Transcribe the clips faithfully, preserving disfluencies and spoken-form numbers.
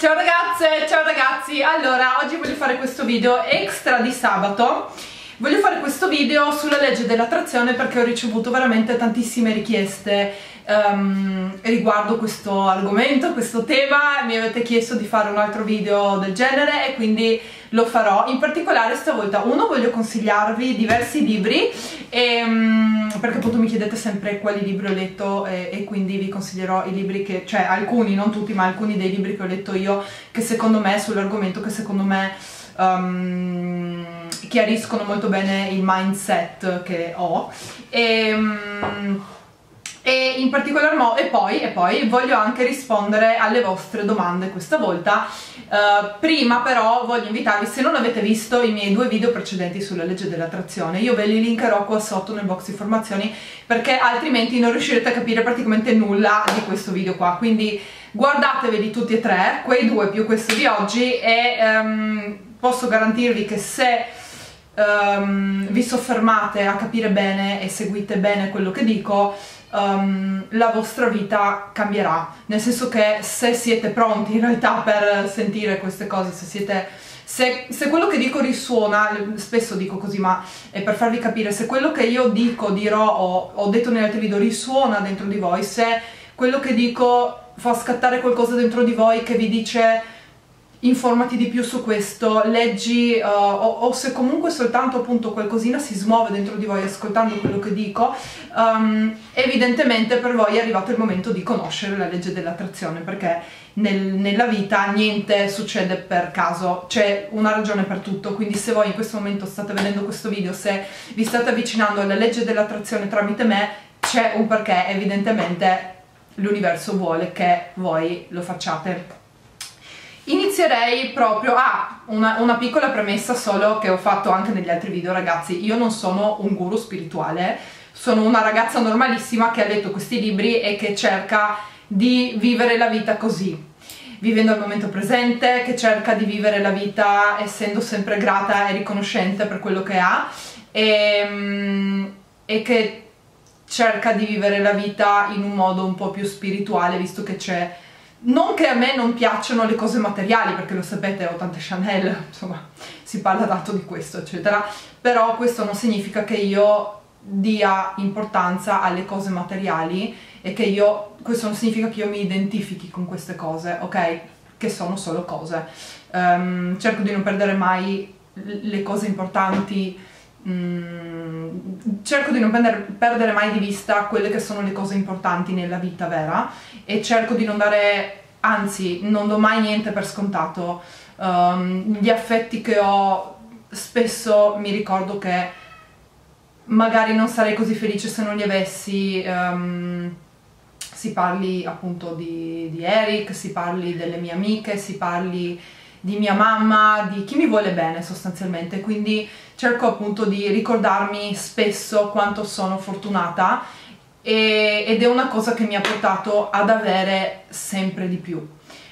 Ciao ragazze, ciao ragazzi. Allora, oggi voglio fare questo video extra di sabato. Voglio fare questo video sulla legge dell'attrazione perché ho ricevuto veramente tantissime richieste um, riguardo questo argomento, questo tema. Mi avete chiesto di fare un altro video del genere e quindi lo farò. In particolare stavolta, uno, voglio consigliarvi diversi libri e, um, perché appunto mi chiedete sempre quali libri ho letto e, e quindi vi consiglierò i libri che, cioè alcuni, non tutti, ma alcuni dei libri che ho letto io che secondo me, sull'argomento, che secondo me um, chiariscono molto bene il mindset che ho e, um, e in particolar modo e poi, e poi voglio anche rispondere alle vostre domande questa volta. Uh, prima però voglio invitarvi, se non avete visto i miei due video precedenti sulla legge dell'attrazione, io ve li linkerò qua sotto nel box informazioni perché altrimenti non riuscirete a capire praticamente nulla di questo video qua, quindi guardateveli tutti e tre, quei due più questo di oggi, e um, posso garantirvi che se um, vi soffermate a capire bene e seguite bene quello che dico, Um, la vostra vita cambierà, nel senso che se siete pronti in realtà per sentire queste cose, se siete se, se quello che dico risuona, spesso dico così ma è per farvi capire, se quello che io dico, dirò o ho detto negli altri video risuona dentro di voi, se quello che dico fa scattare qualcosa dentro di voi che vi dice informati di più su questo, leggi, uh, o, o se comunque soltanto appunto qualcosina si smuove dentro di voi ascoltando quello che dico, um, evidentemente per voi è arrivato il momento di conoscere la legge dell'attrazione, perché nel, nella vita niente succede per caso, c'è una ragione per tutto. Quindi se voi in questo momento state vedendo questo video, se vi state avvicinando alla legge dell'attrazione tramite me, c'è un perché, evidentemente l'universo vuole che voi lo facciate. Inizierei proprio a ah, una, una piccola premessa solo che ho fatto anche negli altri video, ragazzi. Io non sono un guru spirituale, sono una ragazza normalissima che ha letto questi libri e che cerca di vivere la vita così, vivendo il momento presente, che cerca di vivere la vita essendo sempre grata e riconoscente per quello che ha e, e che cerca di vivere la vita in un modo un po' più spirituale, visto che c'è... Non che a me non piacciono le cose materiali, perché lo sapete, ho tante Chanel, insomma, si parla tanto di questo, eccetera, però questo non significa che io dia importanza alle cose materiali e che io, questo non significa che io mi identifichi con queste cose, ok? Che sono solo cose. Um, cerco di non perdere mai le cose importanti, mm, cerco di non perdere, perdere mai di vista quelle che sono le cose importanti nella vita vera, e cerco di non dare, anzi non do mai niente per scontato. Um, gli affetti che ho, spesso mi ricordo che magari non sarei così felice se non li avessi. Um, si parli appunto di, di Eric, si parli delle mie amiche, si parli di mia mamma, di chi mi vuole bene sostanzialmente, quindi cerco appunto di ricordarmi spesso quanto sono fortunata, e, ed è una cosa che mi ha portato ad avere sempre di più.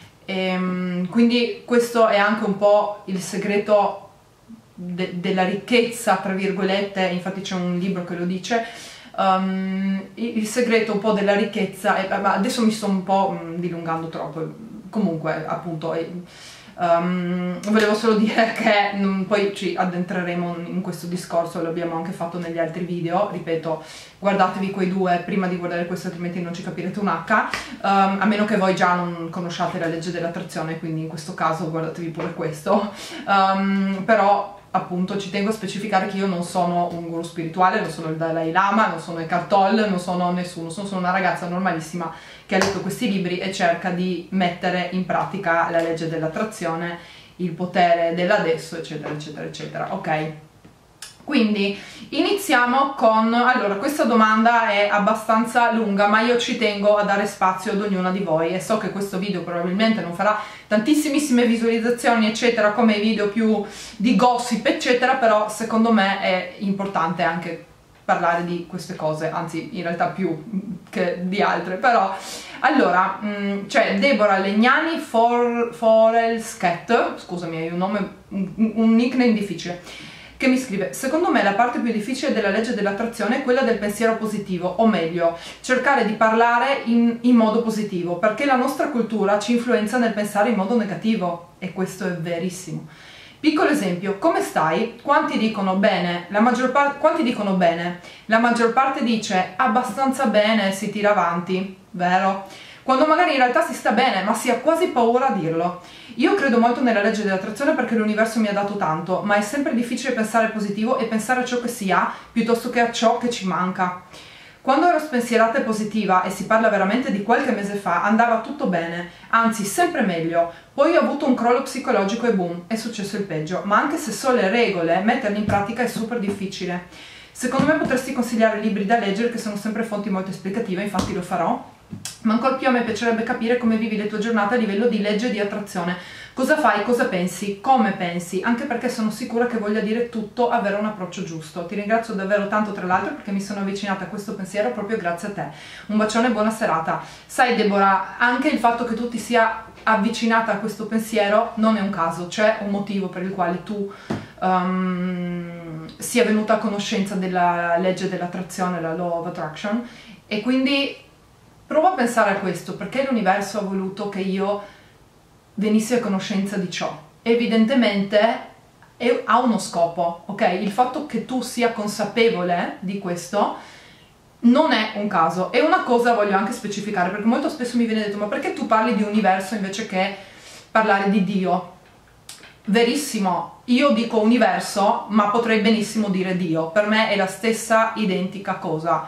E, quindi questo è anche un po' il segreto de, della ricchezza, tra virgolette, infatti c'è un libro che lo dice, um, il, il segreto un po' della ricchezza, è, ma adesso mi sto un po' dilungando troppo, comunque appunto... È, Um, volevo solo dire che um, poi ci addentreremo in questo discorso, lo abbiamo anche fatto negli altri video, ripeto, guardatevi quei due prima di guardare questo, altrimenti non ci capirete un H, um, a meno che voi già non conosciate la legge dell'attrazione, quindi in questo caso guardatevi pure questo, um, però appunto ci tengo a specificare che io non sono un guru spirituale, non sono il Dalai Lama, non sono Eckhart Tolle, non sono nessuno, sono una ragazza normalissima che ha letto questi libri e cerca di mettere in pratica la legge dell'attrazione, il potere dell'adesso, eccetera eccetera eccetera, ok? Quindi iniziamo con, allora, questa domanda è abbastanza lunga, ma io ci tengo a dare spazio ad ognuna di voi, e so che questo video probabilmente non farà tantissimissime visualizzazioni eccetera come i video più di gossip eccetera, però secondo me è importante anche parlare di queste cose, anzi in realtà più che di altre, però allora c'è Deborah Legnani For, Forelscat, scusami, è un nome, un, un nickname difficile. che mi scrive: secondo me la parte più difficile della legge dell'attrazione è quella del pensiero positivo, o meglio, cercare di parlare in, in modo positivo, perché la nostra cultura ci influenza nel pensare in modo negativo, e questo è verissimo. Piccolo esempio: come stai? Quanti dicono bene? La maggior parte, quanti dicono bene? La maggior parte dice abbastanza bene, si tira avanti, vero? Quando magari in realtà si sta bene, ma si ha quasi paura a dirlo. Io credo molto nella legge dell'attrazione perché l'universo mi ha dato tanto, ma è sempre difficile pensare positivo e pensare a ciò che si ha piuttosto che a ciò che ci manca. Quando ero spensierata e positiva, e si parla veramente di qualche mese fa, andava tutto bene, anzi sempre meglio. Poi ho avuto un crollo psicologico e boom, è successo il peggio. Ma anche se so le regole, metterle in pratica è super difficile. Secondo me potresti consigliare libri da leggere che sono sempre fonti molto esplicative, infatti lo farò. Ma ancora più a me piacerebbe capire come vivi le tue giornate a livello di legge e di attrazione. Cosa fai, cosa pensi, come pensi, anche perché sono sicura che voglia dire tutto avere un approccio giusto. Ti ringrazio davvero tanto, tra l'altro, perché mi sono avvicinata a questo pensiero proprio grazie a te. Un bacione e buona serata. Sai Deborah, anche il fatto che tu ti sia avvicinata a questo pensiero non è un caso, c'è un motivo per il quale tu um, sia venuta a conoscenza della legge dell'attrazione, la Law of Attraction, e quindi prova a pensare a questo, perché l'universo ha voluto che io venissi a conoscenza di ciò. Evidentemente è, ha uno scopo, ok? Il fatto che tu sia consapevole di questo non è un caso. E una cosa voglio anche specificare, perché molto spesso mi viene detto: ma perché tu parli di universo invece che parlare di Dio? Verissimo, io dico universo, ma potrei benissimo dire Dio. Per me è la stessa identica cosa.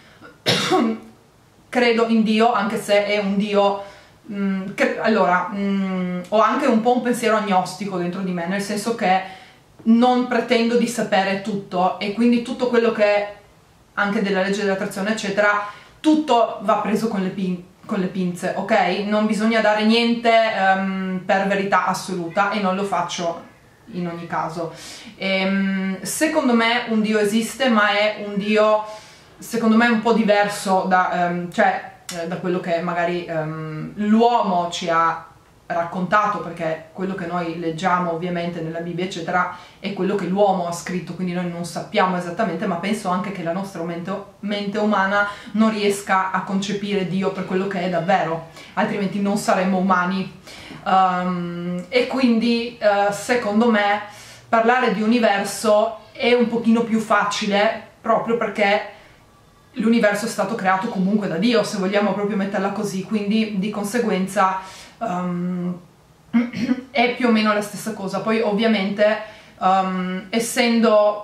Credo in Dio, anche se è un Dio, mh, che, allora, mh, ho anche un po' un pensiero agnostico dentro di me, nel senso che non pretendo di sapere tutto, e quindi tutto quello che, anche della legge dell'attrazione eccetera, tutto va preso con le, pin con le pinze, ok? Non bisogna dare niente um, per verità assoluta, e non lo faccio in ogni caso. E, um, secondo me un Dio esiste, ma è un Dio, secondo me, un po' diverso da, um, cioè, eh, da quello che magari um, l'uomo ci ha raccontato, perché quello che noi leggiamo ovviamente nella Bibbia eccetera è quello che l'uomo ha scritto, quindi noi non sappiamo esattamente, ma penso anche che la nostra mente, mente umana non riesca a concepire Dio per quello che è davvero, altrimenti non saremmo umani. Um, e quindi uh, secondo me parlare di universo è un pochino più facile, proprio perché l'universo è stato creato comunque da Dio, se vogliamo proprio metterla così, quindi di conseguenza um, è più o meno la stessa cosa. Poi ovviamente um, essendo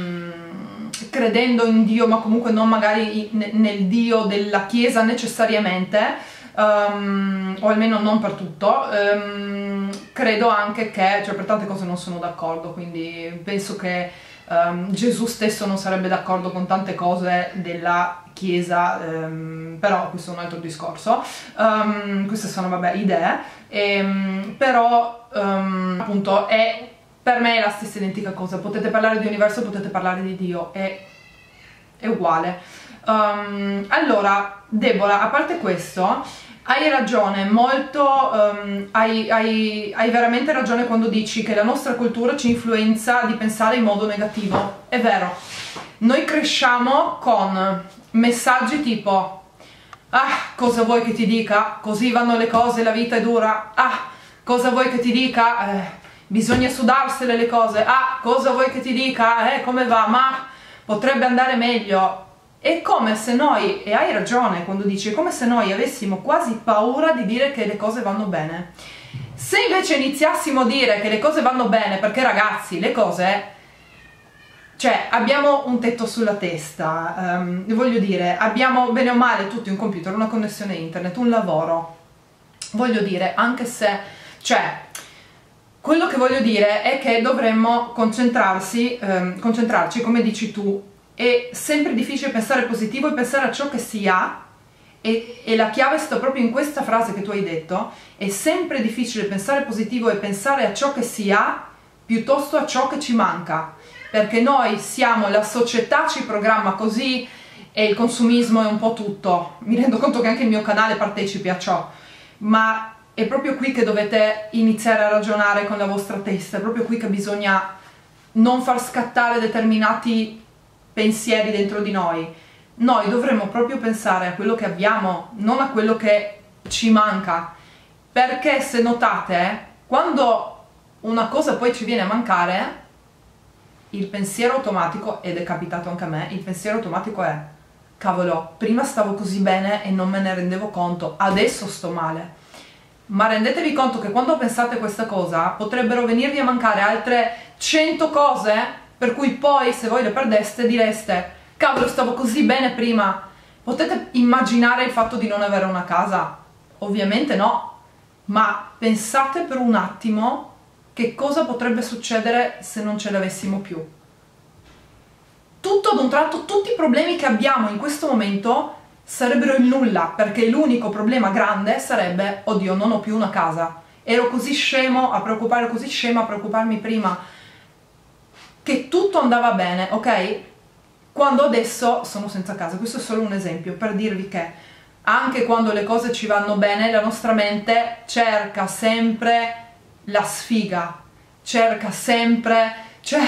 um, credendo in Dio, ma comunque non magari nel Dio della Chiesa necessariamente, um, o almeno non per tutto, um, credo anche che, cioè per tante cose non sono d'accordo, quindi penso che Um, Gesù stesso non sarebbe d'accordo con tante cose della Chiesa, um, però questo è un altro discorso. Um, queste sono, vabbè, idee, e, um, però um, appunto è, per me è la stessa identica cosa. Potete parlare di universo, potete parlare di Dio, è, è uguale. Um, allora, Deborah, a parte questo, hai ragione, molto, um, hai, hai, hai veramente ragione quando dici che la nostra cultura ci influenza di pensare in modo negativo. È vero, noi cresciamo con messaggi tipo: ah, cosa vuoi che ti dica? Così vanno le cose, la vita è dura. Ah, cosa vuoi che ti dica? Eh, bisogna sudarsele le cose. Ah, cosa vuoi che ti dica? Eh, come va? Ma potrebbe andare meglio. È come se noi, e hai ragione quando dici, è come se noi avessimo quasi paura di dire che le cose vanno bene. Se invece iniziassimo a dire che le cose vanno bene, perché ragazzi, le cose, cioè abbiamo un tetto sulla testa, um, voglio dire, abbiamo bene o male tutti un computer, una connessione internet, un lavoro, voglio dire, anche se, cioè, quello che voglio dire è che dovremmo concentrarsi, um, concentrarci, come dici tu. È sempre difficile pensare positivo e pensare a ciò che si ha, e, e la chiave sta proprio in questa frase che tu hai detto: è sempre difficile pensare positivo e pensare a ciò che si ha piuttosto a ciò che ci manca, perché noi siamo, la società ci programma così, e il consumismo è un po' tutto. Mi rendo conto che anche il mio canale partecipi a ciò, ma è proprio qui che dovete iniziare a ragionare con la vostra testa, è proprio qui che bisogna non far scattare determinati pensieri dentro di noi. Noi dovremmo proprio pensare a quello che abbiamo, non a quello che ci manca, perché se notate, quando una cosa poi ci viene a mancare, il pensiero automatico, ed è capitato anche a me, il pensiero automatico è: cavolo, prima stavo così bene e non me ne rendevo conto, adesso sto male. Ma rendetevi conto che quando pensate questa cosa potrebbero venirvi a mancare altre cento cose per cui poi, se voi le perdeste, direste: cavolo, stavo così bene prima. Potete immaginare il fatto di non avere una casa? Ovviamente no, ma pensate per un attimo che cosa potrebbe succedere se non ce l'avessimo più. Tutto ad un tratto, tutti i problemi che abbiamo in questo momento sarebbero il nulla, perché l'unico problema grande sarebbe: oddio, non ho più una casa, ero così scemo a preoccupare, così scema a preoccuparmi prima che tutto andava bene, ok? Quando adesso sono senza casa. Questo è solo un esempio per dirvi che anche quando le cose ci vanno bene, la nostra mente cerca sempre la sfiga, cerca sempre, cioè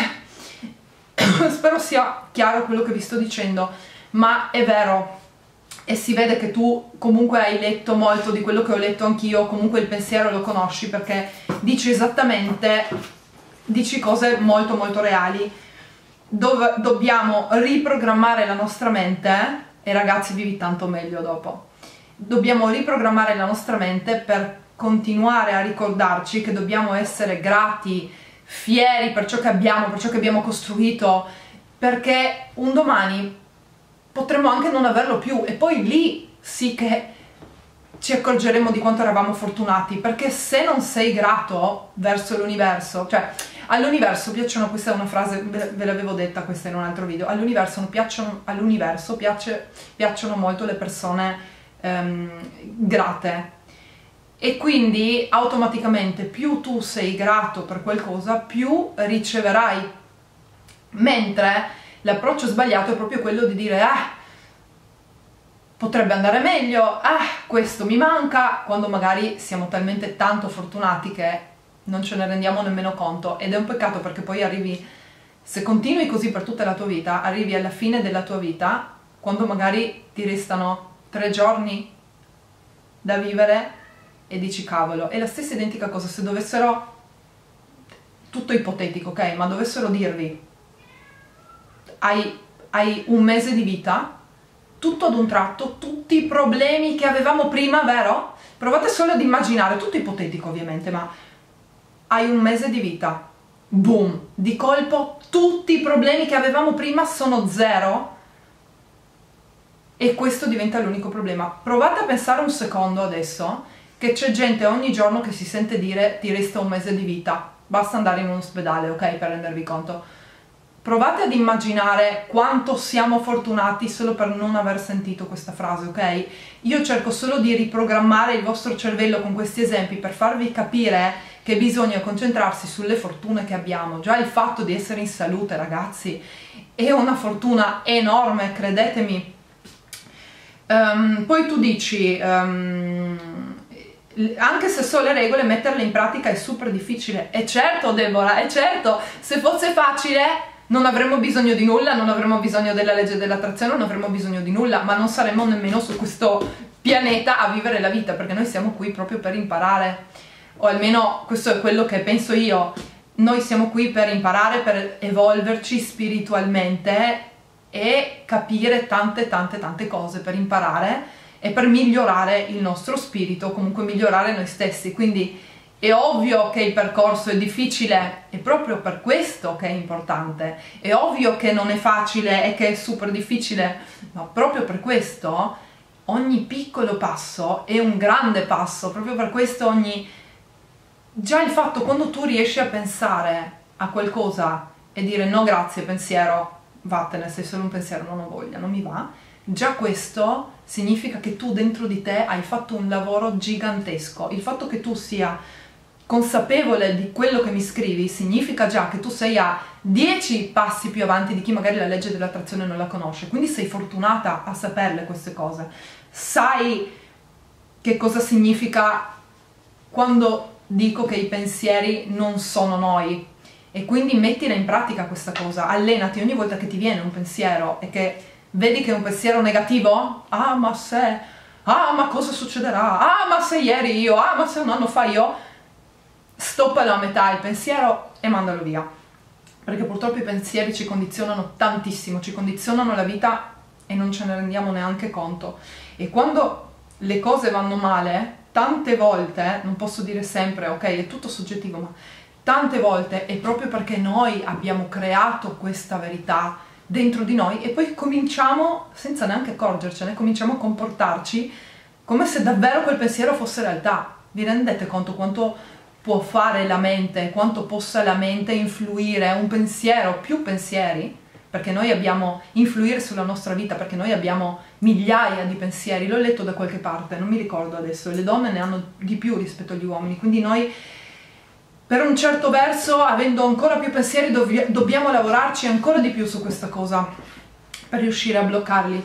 spero sia chiaro quello che vi sto dicendo, ma è vero. E si vede che tu comunque hai letto molto di quello che ho letto anch'io, comunque il pensiero lo conosci, perché dici esattamente, dici cose molto molto reali, dove dobbiamo riprogrammare la nostra mente, e ragazzi vivi tanto meglio dopo, dobbiamo riprogrammare la nostra mente per continuare a ricordarci che dobbiamo essere grati, fieri per ciò che abbiamo, per ciò che abbiamo costruito, perché un domani potremmo anche non averlo più, e poi lì sì che ci accorgeremo di quanto eravamo fortunati, perché se non sei grato verso l'universo, cioè all'universo piacciono, questa è una frase, ve l'avevo detta questa in un altro video, all'universo piacciono, all'universo piace, piacciono molto le persone ehm, grate, e quindi automaticamente più tu sei grato per qualcosa, più riceverai, mentre l'approccio sbagliato è proprio quello di dire: ah, potrebbe andare meglio, ah, questo mi manca, quando magari siamo talmente tanto fortunati che non ce ne rendiamo nemmeno conto. Ed è un peccato, perché poi arrivi, se continui così per tutta la tua vita, arrivi alla fine della tua vita, quando magari ti restano tre giorni da vivere, e dici: cavolo. È la stessa identica cosa se dovessero, tutto ipotetico, ok, ma dovessero dirvi: hai, hai un mese di vita, tutto ad un tratto, tutti i problemi che avevamo prima, vero? Provate solo ad immaginare, tutto ipotetico ovviamente, ma hai un mese di vita, boom, di colpo tutti i problemi che avevamo prima sono zero, e questo diventa l'unico problema. Provate a pensare un secondo adesso che c'è gente ogni giorno che si sente dire: ti resta un mese di vita, basta andare in un ospedale, ok, per rendervi conto. Provate ad immaginare quanto siamo fortunati solo per non aver sentito questa frase, ok? Io cerco solo di riprogrammare il vostro cervello con questi esempi per farvi capire che bisogna concentrarsi sulle fortune che abbiamo. Già il fatto di essere in salute, ragazzi, è una fortuna enorme, credetemi. Um, poi tu dici, um, anche se so le regole, metterle in pratica è super difficile. E certo, Deborah, è certo, se fosse facile non avremmo bisogno di nulla, non avremmo bisogno della legge dell'attrazione, non avremmo bisogno di nulla, ma non saremmo nemmeno su questo pianeta a vivere la vita, perché noi siamo qui proprio per imparare, o almeno questo è quello che penso io. Noi siamo qui per imparare, per evolverci spiritualmente e capire tante tante tante cose, per imparare e per migliorare il nostro spirito, comunque migliorare noi stessi. Quindi è ovvio che il percorso è difficile, è proprio per questo che è importante. È ovvio che non è facile e che è super difficile, ma proprio per questo ogni piccolo passo è un grande passo. Proprio per questo ogni... già il fatto, quando tu riesci a pensare a qualcosa e dire: no grazie pensiero, vattene, sei solo un pensiero, non ho voglia, non mi va, già questo significa che tu dentro di te hai fatto un lavoro gigantesco. Il fatto che tu sia consapevole di quello che mi scrivi significa già che tu sei a dieci passi più avanti di chi magari la legge dell'attrazione non la conosce, quindi sei fortunata a saperle queste cose. Sai che cosa significa quando dico che i pensieri non sono noi. E quindi mettila in pratica questa cosa, allenati ogni volta che ti viene un pensiero e che vedi che è un pensiero negativo, ah ma se, ah ma cosa succederà, ah ma se ieri io, ah ma se un anno fa io, stoppalo a metà il pensiero e mandalo via, perché purtroppo i pensieri ci condizionano tantissimo, ci condizionano la vita e non ce ne rendiamo neanche conto. E quando le cose vanno male, tante volte, non posso dire sempre, ok, è tutto soggettivo, ma tante volte è proprio perché noi abbiamo creato questa verità dentro di noi e poi cominciamo, senza neanche accorgercene, cominciamo a comportarci come se davvero quel pensiero fosse realtà. Vi rendete conto quanto può fare la mente, quanto possa la mente influire un pensiero, più pensieri, perché noi abbiamo influire sulla nostra vita, perché noi abbiamo migliaia di pensieri, l'ho letto da qualche parte, non mi ricordo adesso, le donne ne hanno di più rispetto agli uomini, quindi noi per un certo verso, avendo ancora più pensieri, dov- dobbiamo lavorarci ancora di più su questa cosa per riuscire a bloccarli.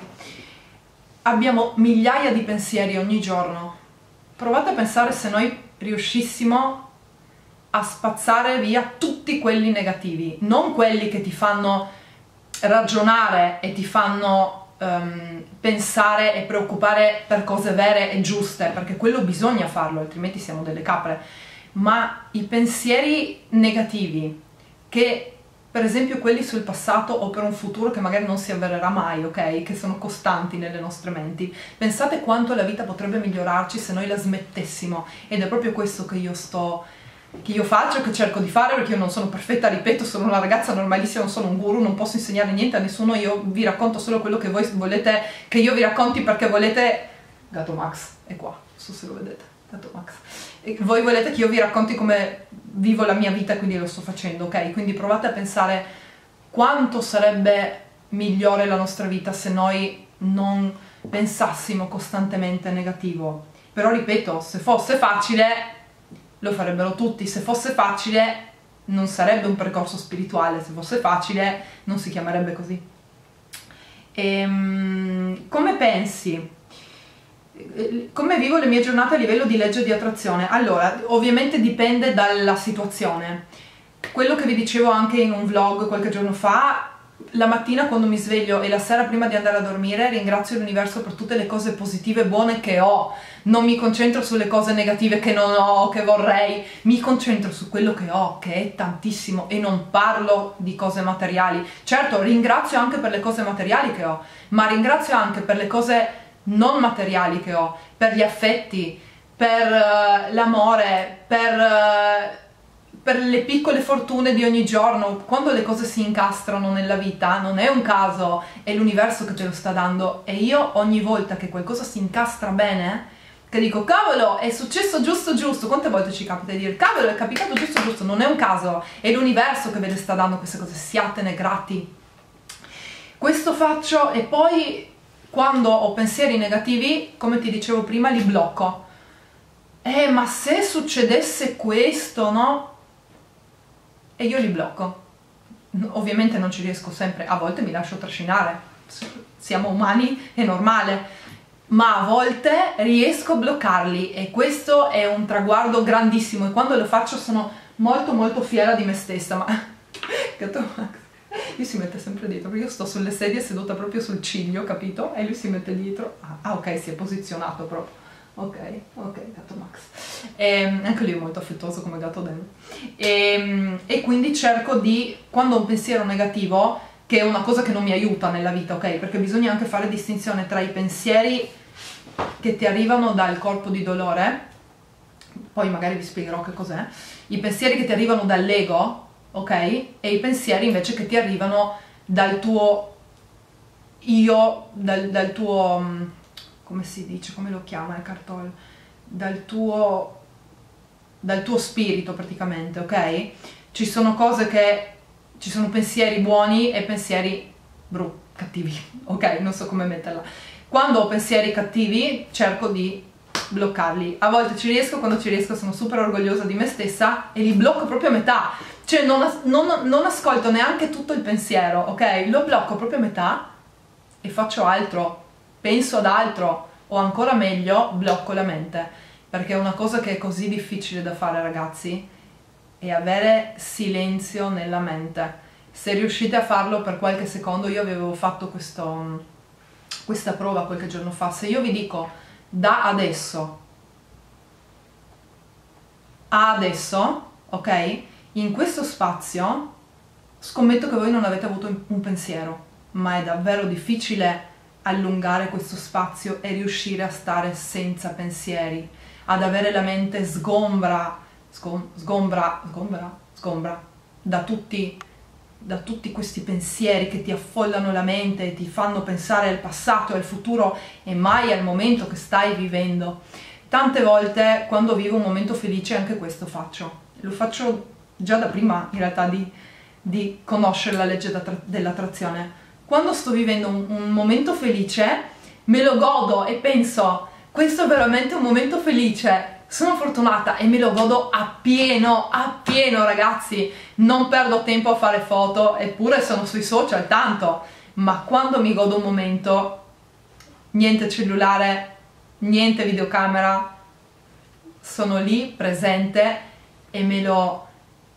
Abbiamo migliaia di pensieri ogni giorno. Provate a pensare se noi riuscissimo a spazzare via tutti quelli negativi, non quelli che ti fanno ragionare e ti fanno um, pensare e preoccupare per cose vere e giuste, perché quello bisogna farlo, altrimenti siamo delle capre. Ma i pensieri negativi, che per esempio quelli sul passato o per un futuro che magari non si avvererà mai, ok? Che sono costanti nelle nostre menti. Pensate quanto la vita potrebbe migliorarci se noi la smettessimo. Ed è proprio questo che io sto, che io faccio, che cerco di fare, perché io non sono perfetta, ripeto, sono una ragazza normalissima, non sono un guru, non posso insegnare niente a nessuno, io vi racconto solo quello che voi volete che io vi racconti perché volete... Gatto Max è qua, non so se lo vedete, Gatto Max. E voi volete che io vi racconti come vivo la mia vita, quindi lo sto facendo, ok? Quindi provate a pensare quanto sarebbe migliore la nostra vita se noi non pensassimo costantemente negativo. Però ripeto, se fosse facile lo farebbero tutti, se fosse facile non sarebbe un percorso spirituale, se fosse facile non si chiamerebbe così. Ehm, come pensi? Come vivo le mie giornate a livello di legge di attrazione? Allora, ovviamente dipende dalla situazione. Quello che vi dicevo anche in un vlog qualche giorno fa, la mattina quando mi sveglio e la sera prima di andare a dormire ringrazio l'universo per tutte le cose positive e buone che ho. Non mi concentro sulle cose negative che non ho, che vorrei, mi concentro su quello che ho, che è tantissimo, e non parlo di cose materiali. Certo, ringrazio anche per le cose materiali che ho, ma ringrazio anche per le cose non materiali che ho, per gli affetti, per uh, l'amore, per, uh, per le piccole fortune di ogni giorno. Quando le cose si incastrano nella vita non è un caso, è l'universo che te lo sta dando, e io ogni volta che qualcosa si incastra bene, che dico cavolo è successo giusto giusto, quante volte ci capita di dire cavolo è capitato giusto giusto, non è un caso, è l'universo che ve le sta dando queste cose, siatene grati. Questo faccio, e poi quando ho pensieri negativi, come ti dicevo prima, li blocco. Eh, ma se succedesse questo, no? E io li blocco. Ovviamente non ci riesco sempre, a volte mi lascio trascinare, siamo umani, è normale, ma a volte riesco a bloccarli, e questo è un traguardo grandissimo, e quando lo faccio sono molto molto fiera di me stessa. Ma Gatto Max, lui si mette sempre dietro, perché io sto sulle sedie seduta proprio sul ciglio, capito? E lui si mette dietro. Ah, ah ok, si è posizionato proprio. Ok, ok, Gatto Max. E, anche lui è molto affettuoso come gatto Dan. E, e quindi cerco di, quando ho un pensiero negativo, che è una cosa che non mi aiuta nella vita, ok? Perché bisogna anche fare distinzione tra i pensieri che ti arrivano dal corpo di dolore, poi magari vi spiegherò che cos'è, i pensieri che ti arrivano dall'ego, ok? E i pensieri invece che ti arrivano dal tuo io, dal, dal tuo, come si dice, come lo chiama Eckhart Tolle, dal tuo, dal tuo spirito praticamente, ok? Ci sono cose che, ci sono pensieri buoni e pensieri brutti, cattivi, ok? Non so come metterla. Quando ho pensieri cattivi cerco di bloccarli, a volte ci riesco, quando ci riesco sono super orgogliosa di me stessa e li blocco proprio a metà. Cioè non, non, non ascolto neanche tutto il pensiero, ok? Lo blocco proprio a metà e faccio altro, penso ad altro, o ancora meglio blocco la mente, perché è una cosa che è così difficile da fare, ragazzi. è avere silenzio nella mente. Se riuscite a farlo per qualche secondo, io avevo fatto questo, questa prova qualche giorno fa, se io vi dico da adesso a adesso, ok? In questo spazio scommetto che voi non avete avuto un pensiero, ma è davvero difficile allungare questo spazio e riuscire a stare senza pensieri, ad avere la mente sgombra, sgom, sgombra, sgombra, sgombra da tutti, da tutti questi pensieri che ti affollano la mente e ti fanno pensare al passato e al futuro e mai al momento che stai vivendo. Tante volte quando vivo un momento felice anche questo faccio, lo faccio già da prima in realtà di, di conoscere la legge dell'attrazione. Quando sto vivendo un, un momento felice me lo godo e penso questo è veramente un momento felice, sono fortunata e me lo godo appieno, appieno ragazzi, non perdo tempo a fare foto, eppure sono sui social tanto, ma quando mi godo un momento, niente cellulare, niente videocamera, sono lì presente e me lo,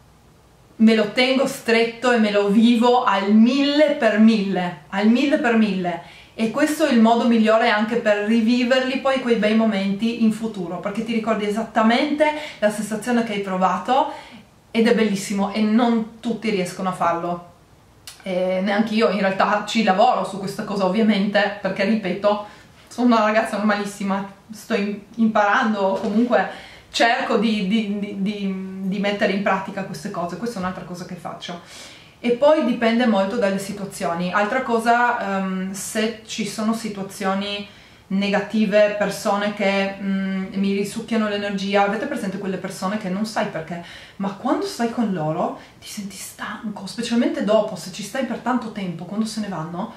me lo tengo stretto e me lo vivo al mille per mille, al mille per mille. E questo è il modo migliore anche per riviverli poi quei bei momenti in futuro, perché ti ricordi esattamente la sensazione che hai provato ed è bellissimo e non tutti riescono a farlo. E neanche io in realtà ci lavoro su questa cosa ovviamente, perché ripeto, sono una ragazza normalissima, sto imparando, comunque cerco di, di, di, di, di mettere in pratica queste cose, questa è un'altra cosa che faccio. E poi dipende molto dalle situazioni. Altra cosa, um, se ci sono situazioni negative, persone che um, mi risucchiano l'energia, avete presente quelle persone che non sai perché, ma quando stai con loro ti senti stanco, specialmente dopo, se ci stai per tanto tempo, quando se ne vanno,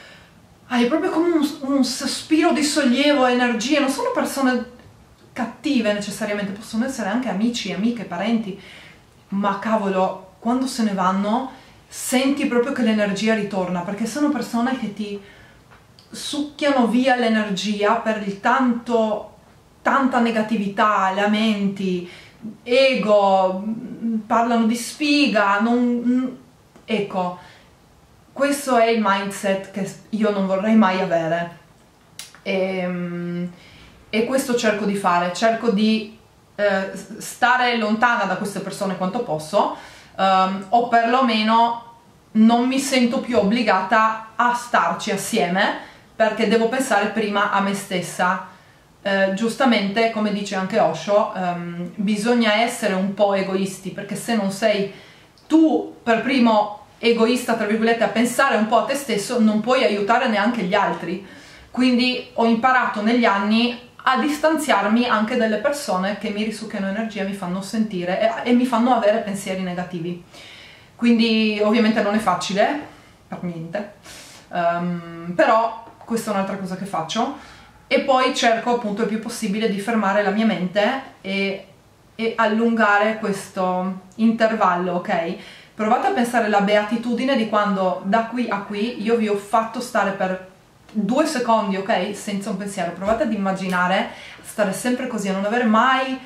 hai proprio come un, un sospiro di sollievo, energia. Non sono persone cattive necessariamente, possono essere anche amici, amiche, parenti, ma cavolo, quando se ne vanno senti proprio che l'energia ritorna, perché sono persone che ti succhiano via l'energia per il tanto, tanta negatività, lamenti, ego, parlano di sfiga, non, ecco, questo è il mindset che io non vorrei mai avere e, e questo cerco di fare, cerco di eh, stare lontana da queste persone quanto posso, um, o perlomeno non mi sento più obbligata a starci assieme perché devo pensare prima a me stessa. Eh, giustamente, come dice anche Osho, um, bisogna essere un po' egoisti, perché se non sei tu per primo egoista, tra virgolette, a pensare un po' a te stesso, non puoi aiutare neanche gli altri. Quindi ho imparato negli anni a distanziarmi anche dalle persone che mi risucchiano energia, mi fanno sentire e, e mi fanno avere pensieri negativi. Quindi ovviamente non è facile, per niente, um, però questa è un'altra cosa che faccio. E poi cerco appunto il più possibile di fermare la mia mente e, e allungare questo intervallo, ok? Provate a pensare alla beatitudine di quando da qui a qui io vi ho fatto stare per due secondi, ok? Senza un pensiero. Provate ad immaginare stare sempre così, a non avere mai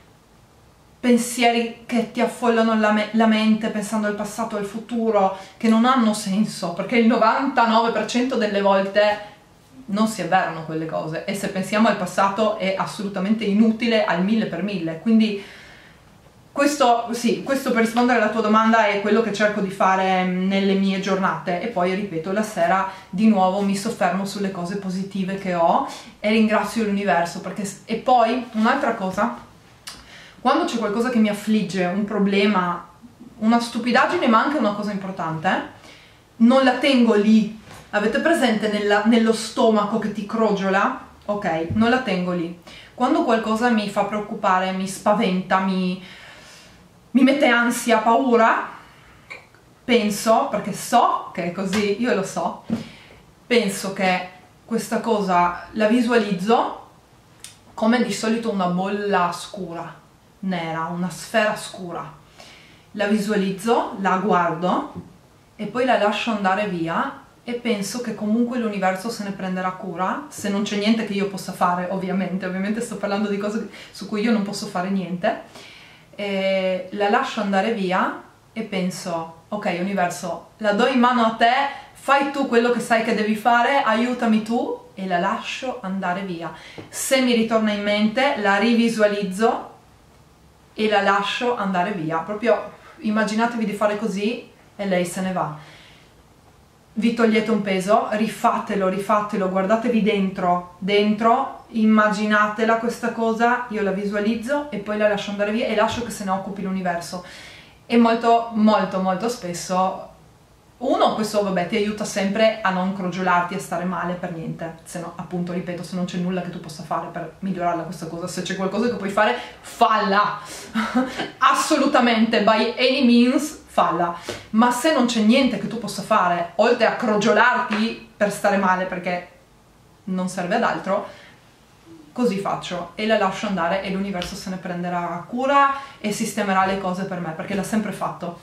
pensieri che ti affollano la, me la mente pensando al passato e al futuro, che non hanno senso, perché il novantanove per cento delle volte non si avverano quelle cose e se pensiamo al passato è assolutamente inutile al mille per mille. Quindi questo, sì, questo per rispondere alla tua domanda è quello che cerco di fare nelle mie giornate e poi ripeto, la sera di nuovo mi soffermo sulle cose positive che ho e ringrazio l'universo, perché e poi un'altra cosa, quando c'è qualcosa che mi affligge, un problema, una stupidaggine ma anche una cosa importante, non la tengo lì. Avete presente nella, nello stomaco che ti crogiola? Ok, non la tengo lì. Quando qualcosa mi fa preoccupare, mi spaventa, mi, mi mette ansia, paura, penso, perché so che è così, io lo so, penso che questa cosa la visualizzo come di solito una bolla scura, nera, una sfera scura. La visualizzo, la guardo e poi la lascio andare via e penso che comunque l'universo se ne prenderà cura, se non c'è niente che io possa fare, ovviamente, ovviamente sto parlando di cose su cui io non posso fare niente, e la lascio andare via e penso, ok universo, la do in mano a te, fai tu quello che sai che devi fare, aiutami tu, e la lascio andare via. Se mi ritorna in mente la rivisualizzo e la lascio andare via. Proprio immaginatevi di fare così e lei se ne va. Vi togliete un peso, rifatelo, rifatelo, guardatevi dentro, dentro, immaginatela questa cosa, io la visualizzo e poi la lascio andare via e lascio che se ne occupi l'universo. E molto, molto, molto spesso, uno, questo vabbè ti aiuta sempre a non crogiolarti, a stare male per niente, se no, appunto, ripeto, se non c'è nulla che tu possa fare per migliorarla questa cosa, se c'è qualcosa che puoi fare, falla! Assolutamente, by any means, falla. Ma se non c'è niente che tu possa fare, oltre a crogiolarti per stare male, perché non serve ad altro, così faccio e la lascio andare e l'universo se ne prenderà cura e sistemerà le cose per me, perché l'ha sempre fatto.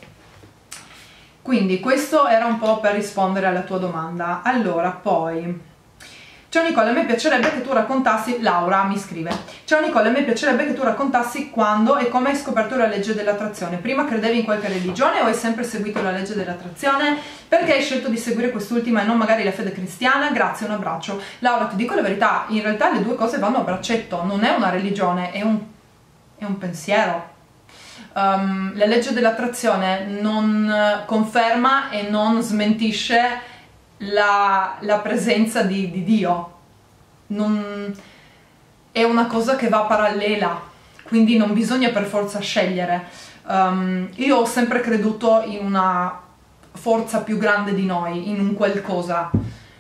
Quindi questo era un po' per rispondere alla tua domanda. Allora, poi ciao Nicola, a me piacerebbe che tu raccontassi, Laura mi scrive, ciao Nicola, a me piacerebbe che tu raccontassi quando e come hai scoperto la legge dell'attrazione. Prima credevi in qualche religione o hai sempre seguito la legge dell'attrazione? Perché hai scelto di seguire quest'ultima e non magari la fede cristiana? Grazie, un abbraccio. Laura, ti dico la verità, in realtà le due cose vanno a braccetto, non è una religione, è un, è un pensiero. Um, la legge dell'attrazione non conferma e non smentisce la, la presenza di, di Dio. Non, è una cosa che va parallela, quindi non bisogna per forza scegliere. Um, io ho sempre creduto in una forza più grande di noi, in un qualcosa,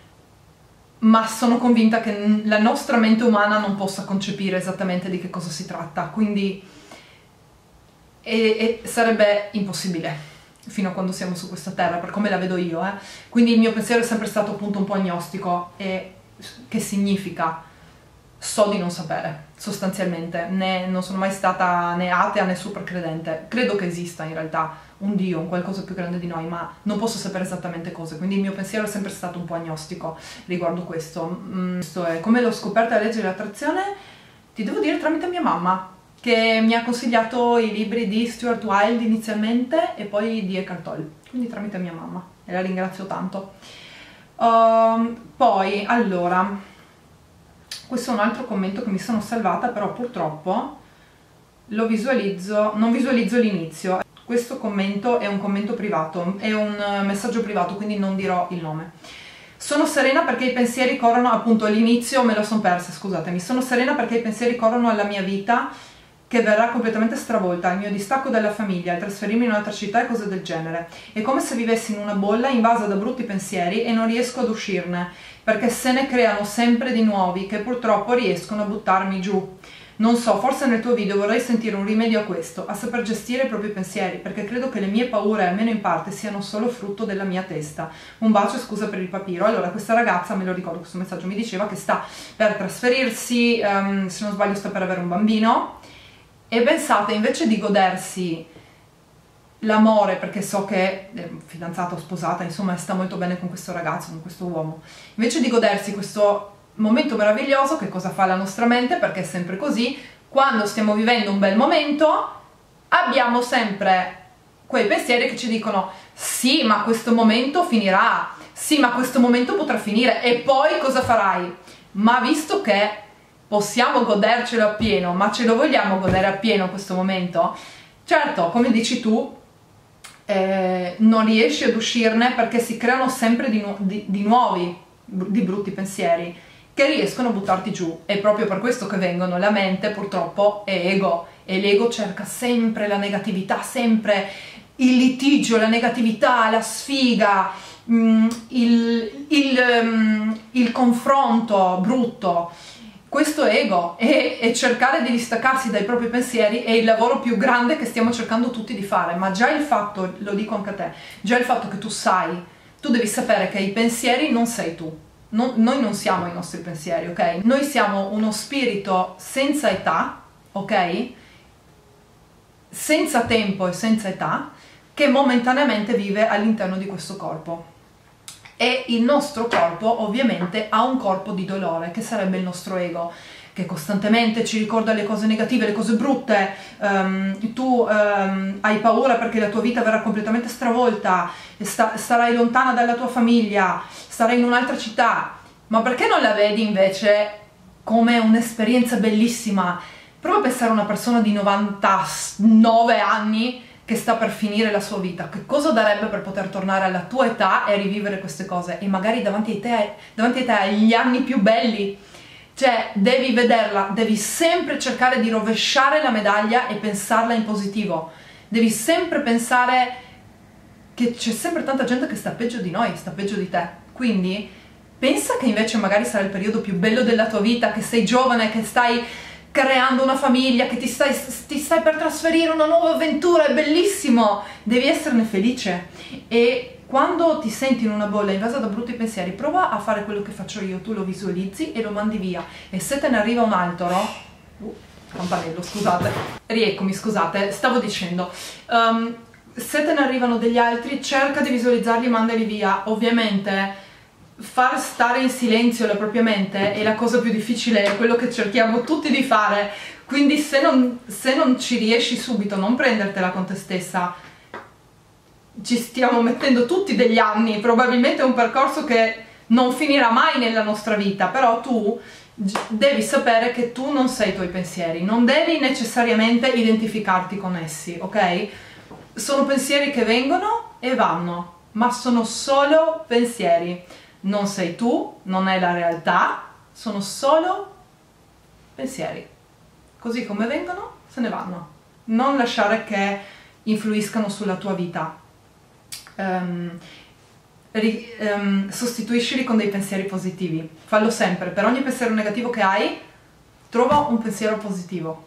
ma sono convinta che la nostra mente umana non possa concepire esattamente di che cosa si tratta, quindi E, e sarebbe impossibile fino a quando siamo su questa terra, per come la vedo io, eh. Quindi il mio pensiero è sempre stato appunto un po' agnostico. E che significa? So di non sapere, sostanzialmente, né, non sono mai stata né atea né super credente. Credo che esista in realtà un Dio, un qualcosa più grande di noi, ma non posso sapere esattamente cosa, quindi il mio pensiero è sempre stato un po' agnostico riguardo questo. Mm, questo è come l'ho scoperta la legge dell'attrazione, ti devo dire tramite mia mamma, che mi ha consigliato i libri di Stuart Wilde inizialmente e poi di Eckhart Tolle, quindi tramite mia mamma, e la ringrazio tanto. Um, poi, allora, questo è un altro commento che mi sono salvata, però purtroppo lo visualizzo, non visualizzo l'inizio. Questo commento è un commento privato, è un messaggio privato, quindi non dirò il nome. Sono serena perché i pensieri corrono, appunto l'inizio me lo sono persa, scusatemi. Sono serena perché i pensieri corrono alla mia vita, che verrà completamente stravolta, il mio distacco dalla famiglia, il trasferirmi in un'altra città e cose del genere. È come se vivessi in una bolla invasa da brutti pensieri e non riesco ad uscirne, perché se ne creano sempre di nuovi che purtroppo riescono a buttarmi giù. Non so, forse nel tuo video vorrei sentire un rimedio a questo, a saper gestire i propri pensieri, perché credo che le mie paure, almeno in parte, siano solo frutto della mia testa. Un bacio e scusa per il papiro. Allora, questa ragazza, me lo ricordo, questo messaggio mi diceva che sta per trasferirsi, um, se non sbaglio sta per avere un bambino, e pensate, invece di godersi l'amore, perché so che è fidanzata o sposata, insomma sta molto bene con questo ragazzo, con questo uomo, invece di godersi questo momento meraviglioso, che cosa fa la nostra mente? Perché è sempre così, quando stiamo vivendo un bel momento abbiamo sempre quei pensieri che ci dicono sì, ma questo momento finirà, sì, ma questo momento potrà finire, e poi cosa farai? Ma visto che possiamo godercelo appieno, ma ce lo vogliamo godere appieno questo momento? Certo, come dici tu, eh, non riesci ad uscirne perché si creano sempre di, nu di, di nuovi, di brutti pensieri che riescono a buttarti giù. È proprio per questo che vengono. La mente purtroppo è ego, e l'ego cerca sempre la negatività, sempre il litigio, la negatività, la sfiga, mm, il, il, um, il confronto brutto. Questo ego, e, e cercare di distaccarsi dai propri pensieri è il lavoro più grande che stiamo cercando tutti di fare. Ma già il fatto, lo dico anche a te, già il fatto che tu sai, tu devi sapere che i pensieri non sei tu, non, noi non siamo i nostri pensieri, ok? Noi siamo uno spirito senza età, ok? Senza tempo e senza età, che momentaneamente vive all'interno di questo corpo. E il nostro corpo ovviamente ha un corpo di dolore, che sarebbe il nostro ego, che costantemente ci ricorda le cose negative, le cose brutte, um, tu um, hai paura perché la tua vita verrà completamente stravolta, sta, sarai lontana dalla tua famiglia, sarai in un'altra città, ma perché non la vedi invece come un'esperienza bellissima? Prova a pensare a una persona di novantanove anni che sta per finire la sua vita, che cosa darebbe per poter tornare alla tua età e rivivere queste cose, e magari davanti a te, davanti a te agli anni più belli. Cioè, devi vederla, devi sempre cercare di rovesciare la medaglia e pensarla in positivo. Devi sempre pensare che c'è sempre tanta gente che sta peggio di noi, sta peggio di te. Quindi pensa che invece magari sarà il periodo più bello della tua vita, che sei giovane, che stai creando una famiglia, che ti stai, ti stai per trasferire una nuova avventura, è bellissimo! Devi esserne felice. E quando ti senti in una bolla invasa da brutti pensieri, prova a fare quello che faccio io, tu lo visualizzi e lo mandi via. E se te ne arriva un altro, uh, campanello, scusate, rieccomi, scusate, stavo dicendo, um, se te ne arrivano degli altri, cerca di visualizzarli e mandali via. Ovviamente far stare in silenzio la propria mente è la cosa più difficile, è quello che cerchiamo tutti di fare, quindi se non, se non ci riesci subito, non prendertela con te stessa. Ci stiamo mettendo tutti degli anni, probabilmente è un percorso che non finirà mai nella nostra vita, però tu devi sapere che tu non sei i tuoi pensieri, non devi necessariamente identificarti con essi, ok? Sono pensieri che vengono e vanno, ma sono solo pensieri. Non sei tu, non è la realtà, sono solo pensieri. Così come vengono, se ne vanno. Non lasciare che influiscano sulla tua vita. Um, ri, um, sostituiscili con dei pensieri positivi. Fallo sempre. Per ogni pensiero negativo che hai, trova un pensiero positivo.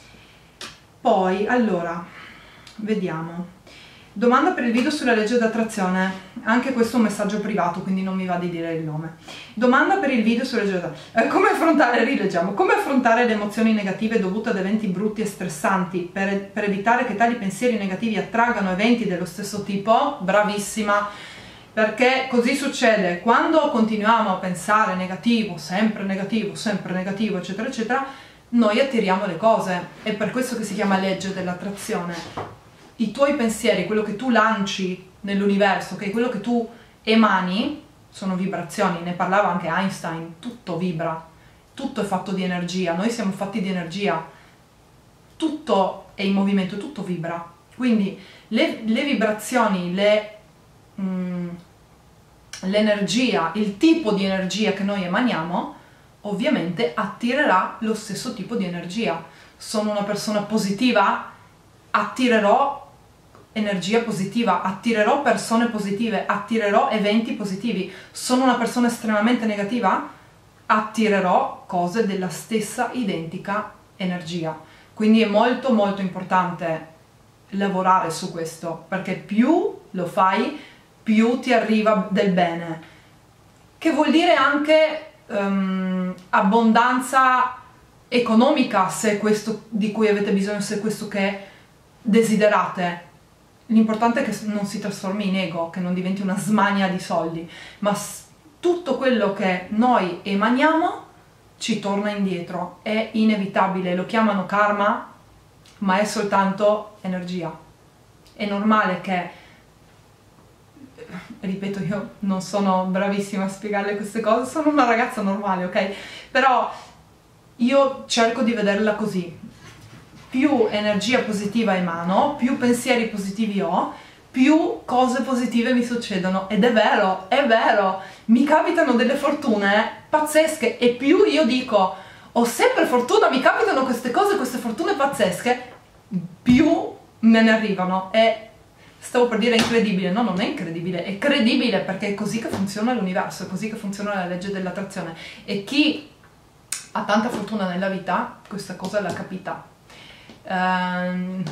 Poi, allora, vediamo. Domanda per il video sulla legge d'attrazione, anche questo è un messaggio privato, quindi non mi va di dire il nome. Domanda per il video sulla legge d'attrazione. Eh, come affrontare, rileggiamo, come affrontare le emozioni negative dovute ad eventi brutti e stressanti per, per evitare che tali pensieri negativi attraggano eventi dello stesso tipo? Bravissima, perché così succede, quando continuiamo a pensare negativo, sempre negativo, sempre negativo, eccetera, eccetera, noi attiriamo le cose, è per questo che si chiama legge dell'attrazione. I tuoi pensieri, quello che tu lanci nell'universo, okay? Quello che tu emani, sono vibrazioni, ne parlava anche Einstein, tutto vibra, tutto è fatto di energia, noi siamo fatti di energia, tutto è in movimento, tutto vibra, quindi le, le vibrazioni, le, mm, l'energia, il tipo di energia che noi emaniamo, ovviamente attirerà lo stesso tipo di energia. Sono una persona positiva? Attirerò energia positiva, attirerò persone positive, attirerò eventi positivi. Sono una persona estremamente negativa? Attirerò cose della stessa identica energia. Quindi è molto molto importante lavorare su questo, perché più lo fai, più ti arriva del bene. Che vuol dire anche um, abbondanza economica, se è questo di cui avete bisogno, se è questo che desiderate. L'importante è che non si trasformi in ego, che non diventi una smania di soldi, ma tutto quello che noi emaniamo ci torna indietro, è inevitabile, lo chiamano karma, ma è soltanto energia. È normale che, ripeto, io non sono bravissima a spiegarle queste cose, sono una ragazza normale, ok? Però io cerco di vederla così. Più energia positiva emano, più pensieri positivi ho, più cose positive mi succedono. Ed è vero, è vero, mi capitano delle fortune pazzesche, e più io dico ho sempre fortuna, mi capitano queste cose, queste fortune pazzesche, più me ne arrivano. E stavo per dire incredibile, no, non è incredibile, è credibile, perché è così che funziona l'universo, è così che funziona la legge dell'attrazione. E chi ha tanta fortuna nella vita, questa cosa la capita. Uh,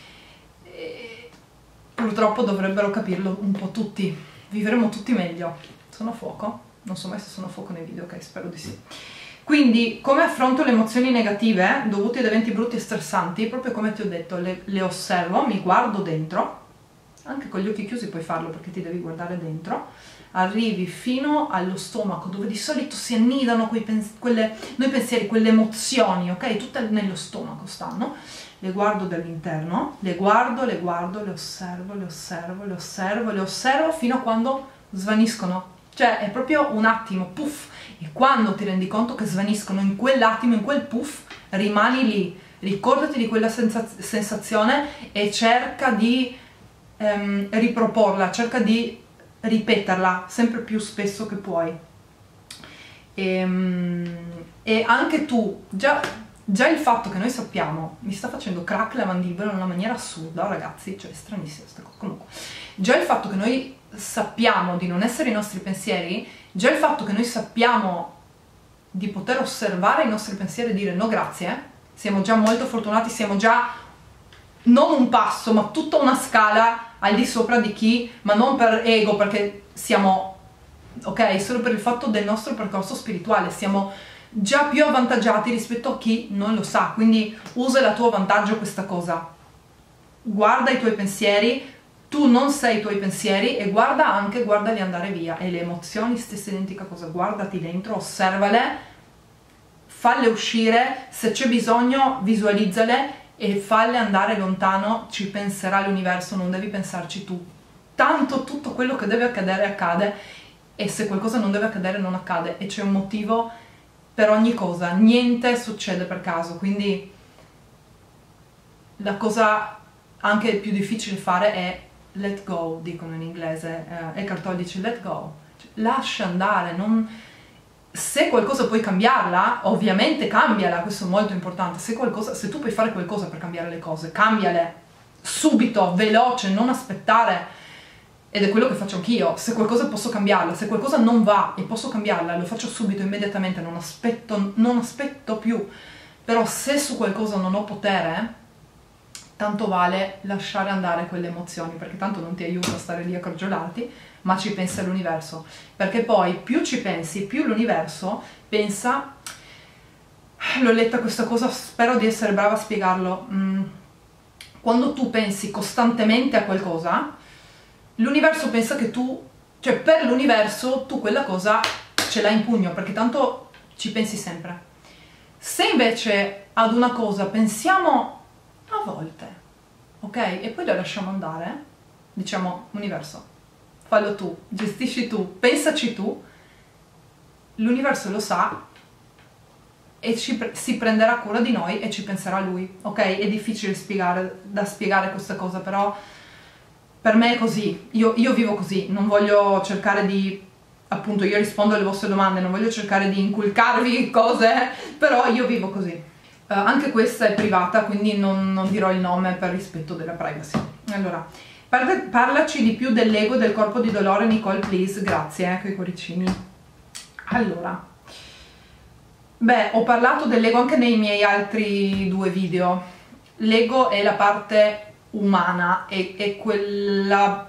purtroppo dovrebbero capirlo un po' tutti, vivremo tutti meglio. Sono a fuoco? Non so mai se sono a fuoco nei video, ok, spero di sì. Quindi come affronto le emozioni negative dovute ad eventi brutti e stressanti? Proprio come ti ho detto, le, le osservo, mi guardo dentro anche con gli occhi chiusi puoi farlo perché ti devi guardare dentro, arrivi fino allo stomaco dove di solito si annidano quei pens quelle, noi pensieri, quelle emozioni, ok? Tutte nello stomaco stanno, le guardo dall'interno, le guardo, le guardo, le osservo, le osservo, le osservo, le osservo fino a quando svaniscono, cioè è proprio un attimo, puff, e quando ti rendi conto che svaniscono in quell'attimo, in quel puff, rimani lì, ricordati di quella sensazione e cerca di ehm, riproporla, cerca di ripeterla sempre più spesso che puoi. E, e anche tu, già, già il fatto che noi sappiamo, mi sta facendo crack la mandibola in una maniera assurda, ragazzi, cioè è stranissima questa cosa. Comunque, già il fatto che noi sappiamo di non essere i nostri pensieri, già il fatto che noi sappiamo di poter osservare i nostri pensieri e dire no grazie, siamo già molto fortunati, siamo già non un passo ma tutta una scala al di sopra di chi, ma non per ego, perché siamo, ok, solo per il fatto del nostro percorso spirituale, siamo già più avvantaggiati rispetto a chi non lo sa, quindi usa a tuo vantaggio questa cosa, guarda i tuoi pensieri, tu non sei i tuoi pensieri e guarda anche, guardali andare via, e le emozioni stessa identica cosa, guardati dentro, osservale, falle uscire, se c'è bisogno visualizzale e falle andare lontano, ci penserà l'universo, non devi pensarci tu. Tanto tutto quello che deve accadere accade, e se qualcosa non deve accadere non accade, e c'è un motivo per ogni cosa, niente succede per caso, quindi la cosa anche più difficile fare è let go, dicono in inglese, eh, Eckhart Tolle dice let go, cioè, lascia andare, non... se qualcosa puoi cambiarla, ovviamente cambiala, questo è molto importante, se, qualcosa, se tu puoi fare qualcosa per cambiare le cose, cambiale subito, veloce, non aspettare, ed è quello che faccio anch'io, se qualcosa posso cambiarla, se qualcosa non va e posso cambiarla, lo faccio subito, immediatamente, non aspetto, non aspetto più, però se su qualcosa non ho potere, tanto vale lasciare andare quelle emozioni, perché tanto non ti aiuta a stare lì a crogiolarti, ma ci pensa l'universo, perché poi più ci pensi, più l'universo pensa, l'ho letta questa cosa, spero di essere brava a spiegarlo, mm. quando tu pensi costantemente a qualcosa, l'universo pensa che tu, cioè per l'universo tu quella cosa ce l'hai in pugno, perché tanto ci pensi sempre. Se invece ad una cosa pensiamo a volte, ok? E poi la lasciamo andare, diciamo, universo, fallo tu, gestisci tu, pensaci tu, l'universo lo sa e ci, si prenderà cura di noi e ci penserà lui, ok? È difficile spiegare, da spiegare questa cosa, però per me è così, io, io vivo così, non voglio cercare di, appunto, io rispondo alle vostre domande, non voglio cercare di inculcarvi cose, però io vivo così. Uh, anche questa è privata, quindi non, non dirò il nome per rispetto della privacy. Allora, parla, parlaci di più dell'ego e del corpo di dolore, Nicole, please, grazie, ecco i cuoricini. Allora, beh, ho parlato dell'ego anche nei miei altri due video. L'ego è la parte umana, è, è quella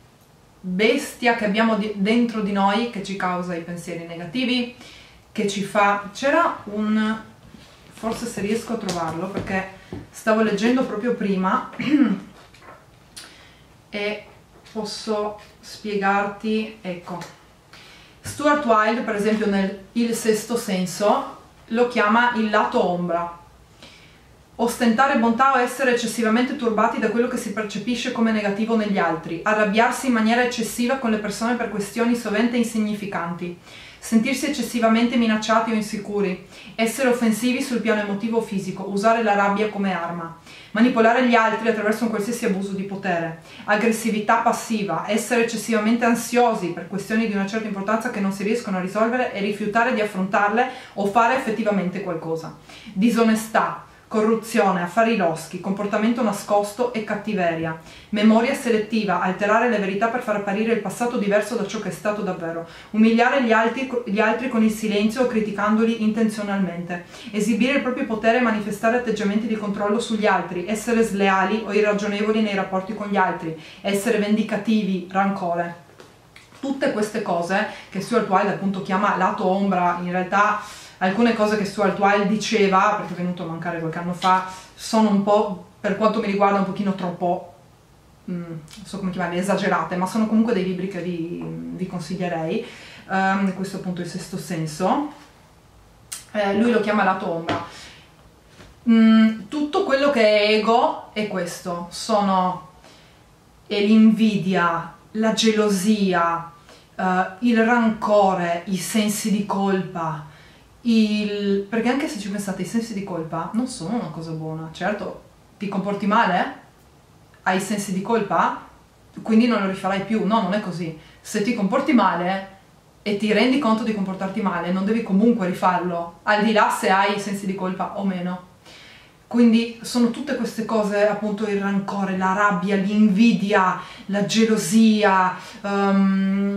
bestia che abbiamo di, dentro di noi che ci causa i pensieri negativi, che ci fa... C'era un... forse se riesco a trovarlo, perché stavo leggendo proprio prima e posso spiegarti, ecco. Stuart Wilde, per esempio, nel Il sesto senso, lo chiama il lato ombra. Ostentare bontà o essere eccessivamente turbati da quello che si percepisce come negativo negli altri, arrabbiarsi in maniera eccessiva con le persone per questioni sovente insignificanti, sentirsi eccessivamente minacciati o insicuri, essere offensivi sul piano emotivo o fisico, usare la rabbia come arma, manipolare gli altri attraverso un qualsiasi abuso di potere, aggressività passiva, essere eccessivamente ansiosi per questioni di una certa importanza che non si riescono a risolvere e rifiutare di affrontarle o fare effettivamente qualcosa, disonestà, corruzione, affari loschi, comportamento nascosto e cattiveria, memoria selettiva, alterare le verità per far apparire il passato diverso da ciò che è stato davvero, umiliare gli altri, gli altri con il silenzio o criticandoli intenzionalmente, esibire il proprio potere e manifestare atteggiamenti di controllo sugli altri, essere sleali o irragionevoli nei rapporti con gli altri, essere vendicativi, rancore. Tutte queste cose che Stuart Wilde appunto chiama lato ombra, in realtà alcune cose che Stuart Wilde diceva, perché è venuto a mancare qualche anno fa, sono un po', per quanto mi riguarda, un pochino troppo non so come chiamarli, esagerate, ma sono comunque dei libri che vi, vi consiglierei. Um, questo appunto è il Sesto Senso, eh, lui lo chiama lato ombra. Mm, tutto quello che è ego è questo, sono è l'invidia, la gelosia, uh, il rancore, i sensi di colpa, il... perché anche se ci pensate i sensi di colpa non sono una cosa buona. Certo, ti comporti male, hai sensi di colpa, quindi non lo rifarai più. No, non è così. Se ti comporti male e ti rendi conto di comportarti male, non devi comunque rifarlo, al di là se hai sensi di colpa o meno. Quindi sono tutte queste cose, appunto il rancore, la rabbia, l'invidia, la gelosia, um,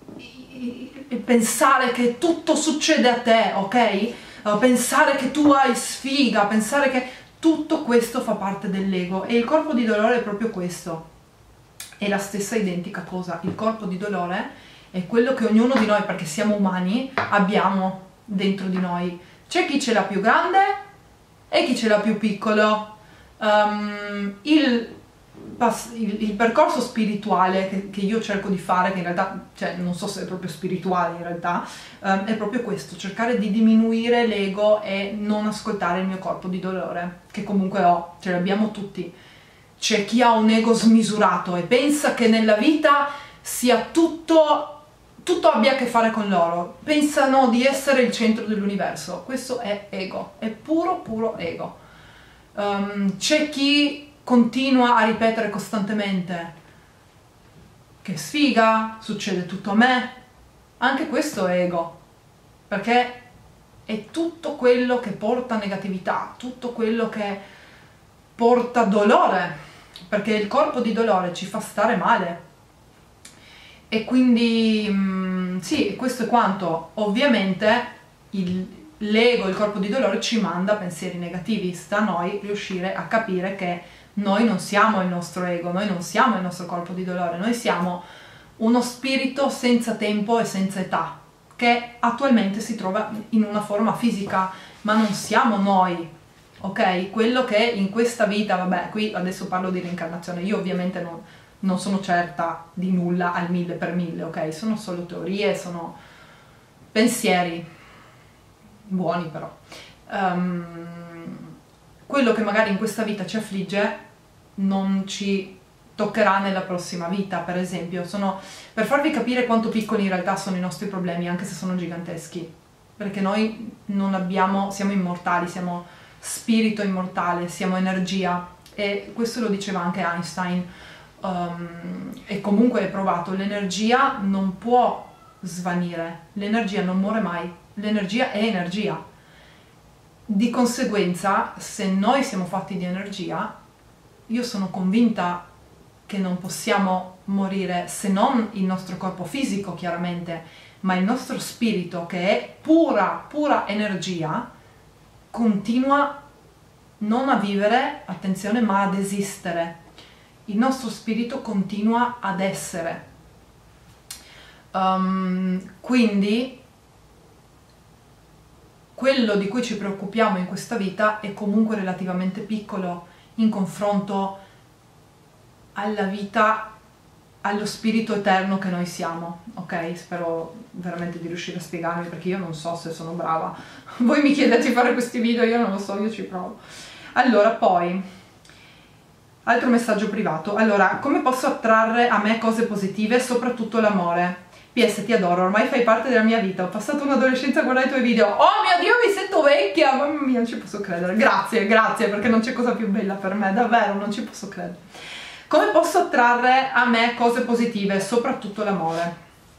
pensare che tutto succede a te, ok? Uh, pensare che tu hai sfiga, pensare che tutto questo fa parte dell'ego, e il corpo di dolore è proprio questo, è la stessa identica cosa. Il corpo di dolore è quello che ognuno di noi, perché siamo umani, abbiamo dentro di noi. C'è chi ce l'ha più grande e chi ce l'ha più piccolo. Um, il, il, il percorso spirituale che, che io cerco di fare, che in realtà, cioè, non so se è proprio spirituale in realtà, um, è proprio questo: cercare di diminuire l'ego e non ascoltare il mio corpo di dolore, che comunque ho, ce l'abbiamo tutti. C'è chi ha un ego smisurato e pensa che nella vita sia tutto tutto abbia a che fare con loro, pensano di essere il centro dell'universo. Questo è ego, è puro puro ego. Um, c'è chi continua a ripetere costantemente che sfiga, succede tutto a me. Anche questo è ego, perché è tutto quello che porta negatività, tutto quello che porta dolore, perché il corpo di dolore ci fa stare male. E quindi mh, sì, questo è quanto. Ovviamente l'ego, il corpo di dolore ci manda pensieri negativi. Sta a noi riuscire a capire che noi non siamo il nostro ego, noi non siamo il nostro corpo di dolore, noi siamo uno spirito senza tempo e senza età, che attualmente si trova in una forma fisica, ma non siamo noi, ok? Quello che in questa vita, vabbè, qui adesso parlo di reincarnazione, io ovviamente non... non sono certa di nulla al mille per mille, ok? Sono solo teorie, sono pensieri buoni però. Um, quello che magari in questa vita ci affligge non ci toccherà nella prossima vita, per esempio. Sono per farvi capire quanto piccoli in realtà sono i nostri problemi, anche se sono giganteschi, perché noi non abbiamo, siamo immortali, siamo spirito immortale, siamo energia, e questo lo diceva anche Einstein. Um, e comunque è provato, l'energia non può svanire, l'energia non muore mai, l'energia è energia. Di conseguenza, se noi siamo fatti di energia, io sono convinta che non possiamo morire, se non il nostro corpo fisico chiaramente, ma il nostro spirito, che è pura, pura energia, continua non a vivere, attenzione, ma ad esistere. Il nostro spirito continua ad essere. Um, quindi quello di cui ci preoccupiamo in questa vita è comunque relativamente piccolo in confronto alla vita, allo spirito eterno che noi siamo, ok? Spero veramente di riuscire a spiegarmi, perché io non so se sono brava. Voi mi chiedete di fare questi video, io non lo so, io ci provo. Allora, poi... altro messaggio privato. Allora, come posso attrarre a me cose positive, soprattutto l'amore? P S, ti adoro, ormai fai parte della mia vita, ho passato un'adolescenza a guardare i tuoi video. Oh mio Dio, mi sento vecchia! Mamma mia, non ci posso credere. Grazie, grazie, perché non c'è cosa più bella per me, davvero, non ci posso credere. Come posso attrarre a me cose positive, soprattutto l'amore?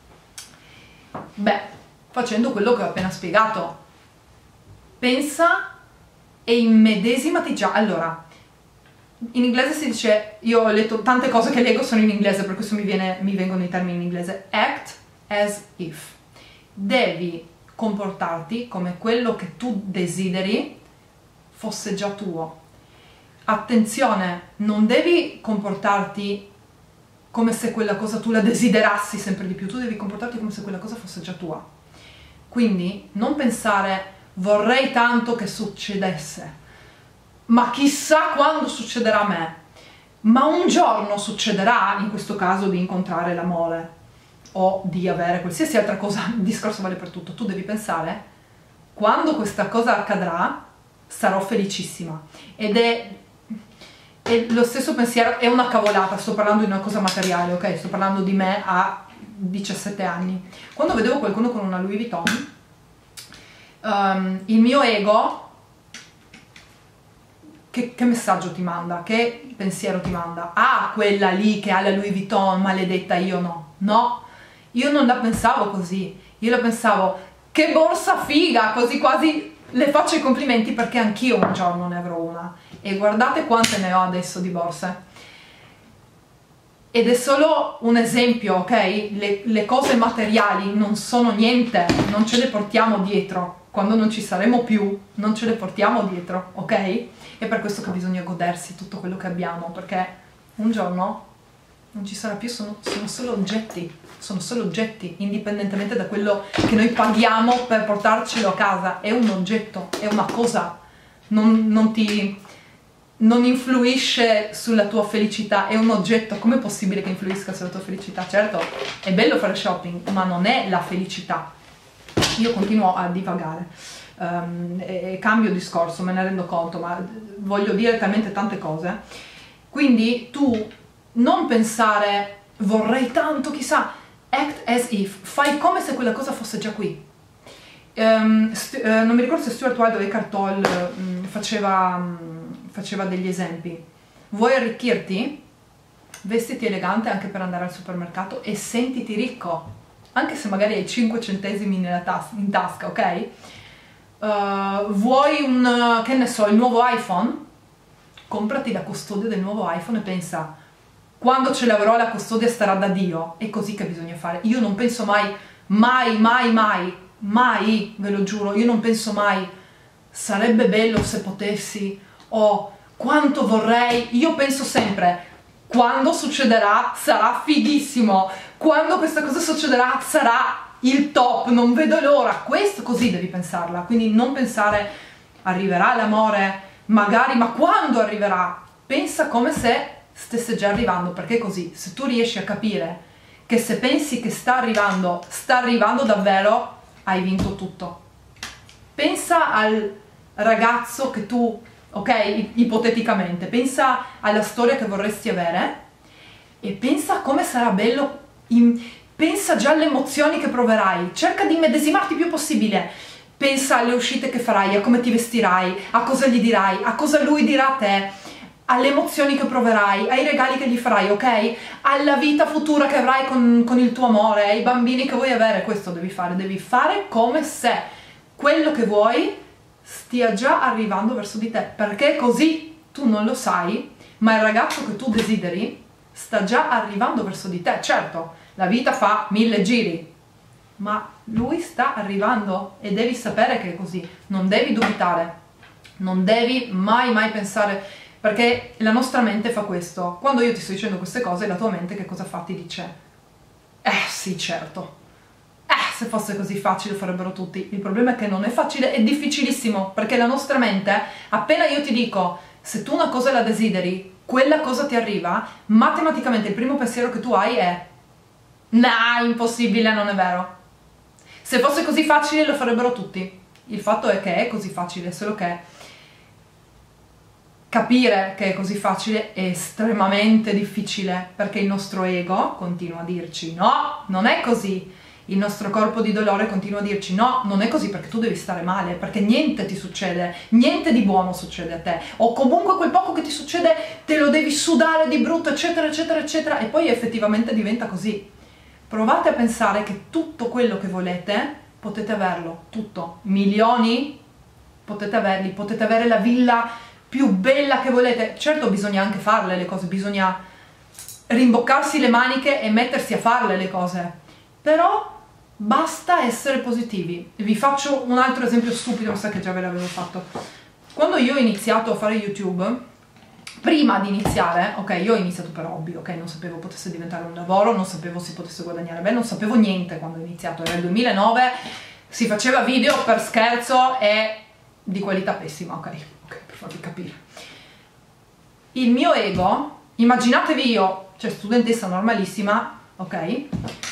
Beh, facendo quello che ho appena spiegato. Pensa e immedesimati già. Allora, in inglese si dice, io ho letto tante cose che leggo sono in inglese, per questo mi, viene, mi vengono i termini in inglese. Act as if. Devi comportarti come quello che tu desideri fosse già tuo. Attenzione, non devi comportarti come se quella cosa tu la desiderassi sempre di più, tu devi comportarti come se quella cosa fosse già tua. Quindi non pensare vorrei tanto che succedesse, ma chissà quando succederà a me. ma un giorno succederà, in questo caso, di incontrare l'amore o di avere qualsiasi altra cosa, il discorso vale per tutto. Tu devi pensare, quando questa cosa accadrà sarò felicissima, ed è, è lo stesso pensiero, è una cavolata, sto parlando di una cosa materiale, ok? Sto parlando di me a diciassette anni. Quando vedevo qualcuno con una Louis Vuitton, um, il mio ego Che, che messaggio ti manda? Che pensiero ti manda? Ah, quella lì che ha la Louis Vuitton, maledetta, io no. No, io non la pensavo così. Io la pensavo, che borsa figa, così quasi le faccio i complimenti perché anch'io un giorno ne avrò una. E guardate quante ne ho adesso di borse. Ed è solo un esempio, ok? Le, le cose materiali non sono niente, non ce le portiamo dietro. Quando non ci saremo più, non ce le portiamo dietro, ok? È per questo che bisogna godersi tutto quello che abbiamo, perché un giorno non ci sarà più, sono, sono solo oggetti, sono solo oggetti, indipendentemente da quello che noi paghiamo per portarcelo a casa. È un oggetto, è una cosa, non, non ti... non influisce sulla tua felicità, è un oggetto. Com'è possibile che influisca sulla tua felicità? Certo, è bello fare shopping, ma non è la felicità. Io continuo a divagare, um, e, e cambio discorso, me ne rendo conto, ma voglio dire talmente tante cose. Quindi tu non pensare, vorrei tanto, chissà, act as if, fai come se quella cosa fosse già qui. Um, uh, non mi ricordo se Stuart Wilde o Eckhart Tolle um, faceva... Um, faceva degli esempi. Vuoi arricchirti? Vestiti elegante anche per andare al supermercato e sentiti ricco, anche se magari hai cinque centesimi nella tas in tasca, ok? Uh, vuoi un, che ne so, il nuovo iPhone? Comprati la custodia del nuovo iPhone e pensa, quando ce l'avrò la custodia starà da Dio. È così che bisogna fare. Io non penso mai, mai, mai, mai, mai, ve lo giuro, io non penso mai, sarebbe bello se potessi, o quanto vorrei. Io penso sempre, quando succederà sarà fighissimo, quando questa cosa succederà sarà il top, non vedo l'ora. Questo così devi pensarla, quindi non pensare arriverà l'amore, magari, ma quando arriverà? Pensa come se stesse già arrivando, perché così, se tu riesci a capire che se pensi che sta arrivando, sta arrivando davvero, hai vinto tutto. Pensa al ragazzo che tu, ok, ipoteticamente, pensa alla storia che vorresti avere e pensa come sarà bello, in, pensa già alle emozioni che proverai, cerca di immedesimarti il più possibile, pensa alle uscite che farai, a come ti vestirai, a cosa gli dirai, a cosa lui dirà a te, alle emozioni che proverai, ai regali che gli farai, ok? Alla vita futura che avrai con, con il tuo amore, ai bambini che vuoi avere. Questo devi fare, devi fare come se quello che vuoi stia già arrivando verso di te, perché così tu non lo sai, ma il ragazzo che tu desideri sta già arrivando verso di te. Certo, la vita fa mille giri, ma lui sta arrivando e devi sapere che è così, non devi dubitare, non devi mai mai pensare, perché la nostra mente fa questo. Quando io ti sto dicendo queste cose, la tua mente che cosa fa? Ti dice, eh sì certo, eh se fosse così facile lo farebbero tutti. Il problema è che non è facile, è difficilissimo, perché la nostra mente, appena io ti dico, se tu una cosa la desideri, quella cosa ti arriva, matematicamente il primo pensiero che tu hai è, nah, impossibile, non è vero. Se fosse così facile lo farebbero tutti. Il fatto è che è così facile, solo che capire che è così facile è estremamente difficile, perché il nostro ego continua a dirci no, non è così. Il nostro corpo di dolore continua a dirci no, non è così, perché tu devi stare male, perché niente ti succede, niente di buono succede a te, o comunque quel poco che ti succede te lo devi sudare di brutto, eccetera eccetera eccetera, e poi effettivamente diventa così. Provate a pensare che tutto quello che volete potete averlo, tutto, milioni potete averli, potete avere la villa più bella che volete. Certo, bisogna anche farle le cose, bisogna rimboccarsi le maniche e mettersi a farle le cose, però basta essere positivi. Vi faccio un altro esempio stupido, mi sa che già ve l'avevo fatto. Quando io ho iniziato a fare YouTube, prima di iniziare, ok, io ho iniziato per hobby, ok, non sapevo potesse diventare un lavoro, non sapevo si potesse guadagnare bene, non sapevo niente quando ho iniziato, era il duemilanove, si faceva video per scherzo e di qualità pessima, ok, ok, per farvi capire. Il mio ego Immaginatevi io, cioè studentessa normalissima, ok?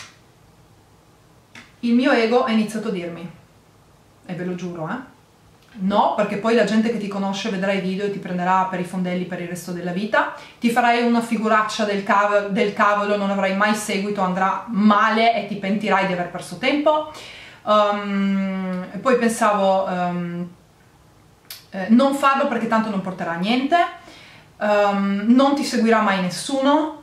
Il mio ego ha iniziato a dirmi, e ve lo giuro, eh? No, perché poi la gente che ti conosce vedrà i video e ti prenderà per i fondelli per il resto della vita, ti farai una figuraccia del cavolo, del cavolo, non avrai mai seguito, andrà male e ti pentirai di aver perso tempo. Um, e poi pensavo, um, eh, non farlo perché tanto non porterà a niente, um, non ti seguirà mai nessuno,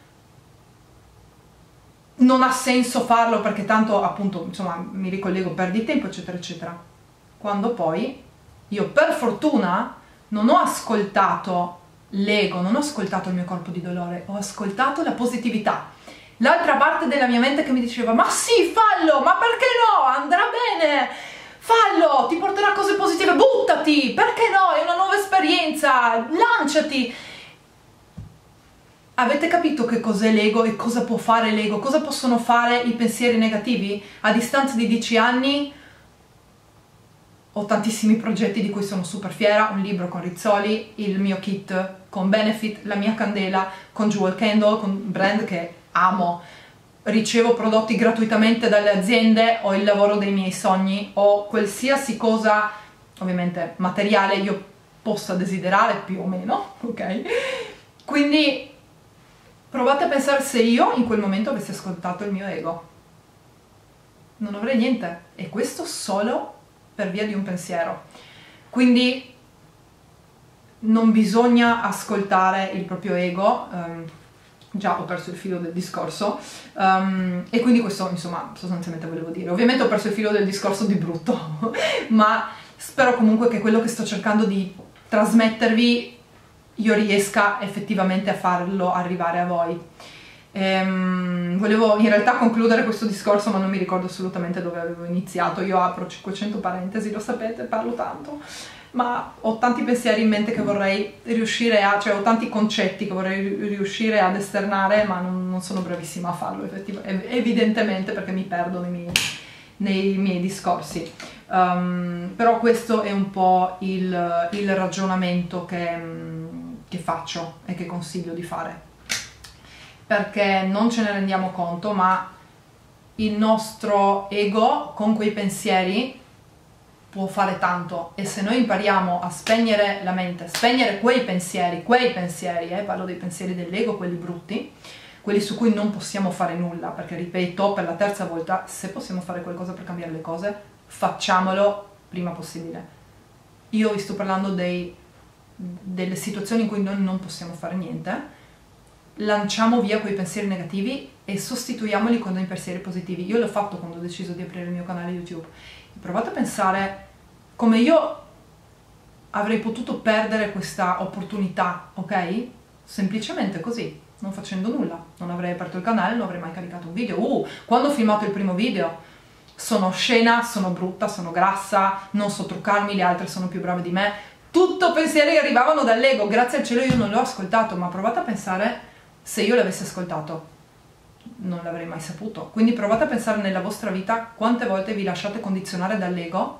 non ha senso farlo perché tanto appunto, insomma, mi ricollego, perdi tempo, eccetera, eccetera. Quando poi io per fortuna non ho ascoltato l'ego, non ho ascoltato il mio corpo di dolore, ho ascoltato la positività. L'altra parte della mia mente che mi diceva ma sì, fallo, ma perché no, andrà bene, fallo, ti porterà cose positive, buttati, perché no, è una nuova esperienza, lanciati. Avete capito che cos'è l'ego e cosa può fare l'ego? Cosa possono fare i pensieri negativi? A distanza di dieci anni ho tantissimi progetti di cui sono super fiera, un libro con Rizzoli, il mio kit con Benefit, la mia candela con Jewel Candle, con un brand che amo, ricevo prodotti gratuitamente dalle aziende, ho il lavoro dei miei sogni, ho qualsiasi cosa, ovviamente materiale, io possa desiderare più o meno, ok? Quindi provate a pensare se io in quel momento avessi ascoltato il mio ego. Non avrei niente, e questo solo per via di un pensiero. Quindi non bisogna ascoltare il proprio ego. Um, già ho perso il filo del discorso, um, e quindi questo insomma sostanzialmente volevo dire. Ovviamente ho perso il filo del discorso di brutto, ma spero comunque che quello che sto cercando di trasmettervi io riesca effettivamente a farlo arrivare a voi. Ehm, volevo in realtà concludere questo discorso, ma non mi ricordo assolutamente dove avevo iniziato. Io apro cinquecento parentesi, lo sapete, parlo tanto, ma ho tanti pensieri in mente che vorrei riuscire a, cioè ho tanti concetti che vorrei riuscire ad esternare, ma non, non sono bravissima a farlo effettivamente, evidentemente, perché mi perdo nei miei, nei miei discorsi. Um, però questo è un po' il, il ragionamento che, che faccio e che consiglio di fare, perché non ce ne rendiamo conto, ma il nostro ego con quei pensieri può fare tanto, e se noi impariamo a spegnere la mente, spegnere quei pensieri, quei pensieri, eh, parlo dei pensieri dell'ego, quelli brutti, quelli su cui non possiamo fare nulla, perché ripeto per la terza volta, se possiamo fare qualcosa per cambiare le cose, facciamolo prima possibile. Io vi sto parlando dei, delle situazioni in cui noi non possiamo fare niente. Lanciamo via quei pensieri negativi e sostituiamoli con dei pensieri positivi. Io l'ho fatto quando ho deciso di aprire il mio canale YouTube. Provate a pensare come io avrei potuto perdere questa opportunità, ok? Semplicemente così, non facendo nulla. Non avrei aperto il canale, non avrei mai caricato un video. Uh, quando ho filmato il primo video sono oscena, sono brutta, sono grassa, non so truccarmi, le altre sono più brave di me. Tutto pensieri che arrivavano dall'ego, grazie al cielo io non l'ho ascoltato, ma provate a pensare se io l'avessi ascoltato, non l'avrei mai saputo. Quindi provate a pensare nella vostra vita quante volte vi lasciate condizionare dall'ego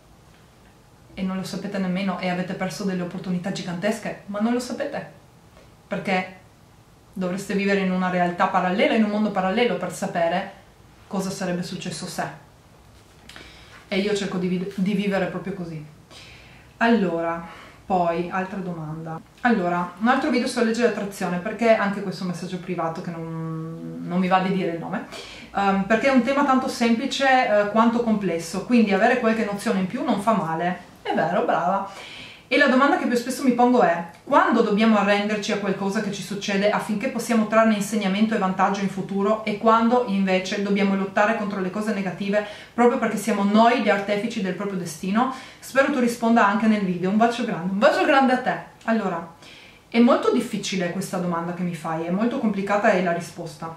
e non lo sapete nemmeno, e avete perso delle opportunità gigantesche, ma non lo sapete, perché dovreste vivere in una realtà parallela, in un mondo parallelo, per sapere cosa sarebbe successo se. E io cerco di, vi di vivere proprio così. Allora, poi, altra domanda. Allora, un altro video sulla legge dell'attrazione, perché anche questo è un messaggio privato che non, non mi va di dire il nome, um, perché è un tema tanto semplice uh, quanto complesso, quindi avere qualche nozione in più non fa male. È vero, brava. E la domanda che più spesso mi pongo è: quando dobbiamo arrenderci a qualcosa che ci succede affinché possiamo trarne insegnamento e vantaggio in futuro, e quando invece dobbiamo lottare contro le cose negative proprio perché siamo noi gli artefici del proprio destino? Spero tu risponda anche nel video. Un bacio grande, un bacio grande a te. Allora, è molto difficile questa domanda che mi fai, è molto complicata è la risposta.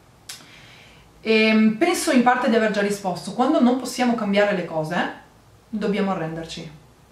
E penso in parte di aver già risposto. Quando non possiamo cambiare le cose, dobbiamo arrenderci.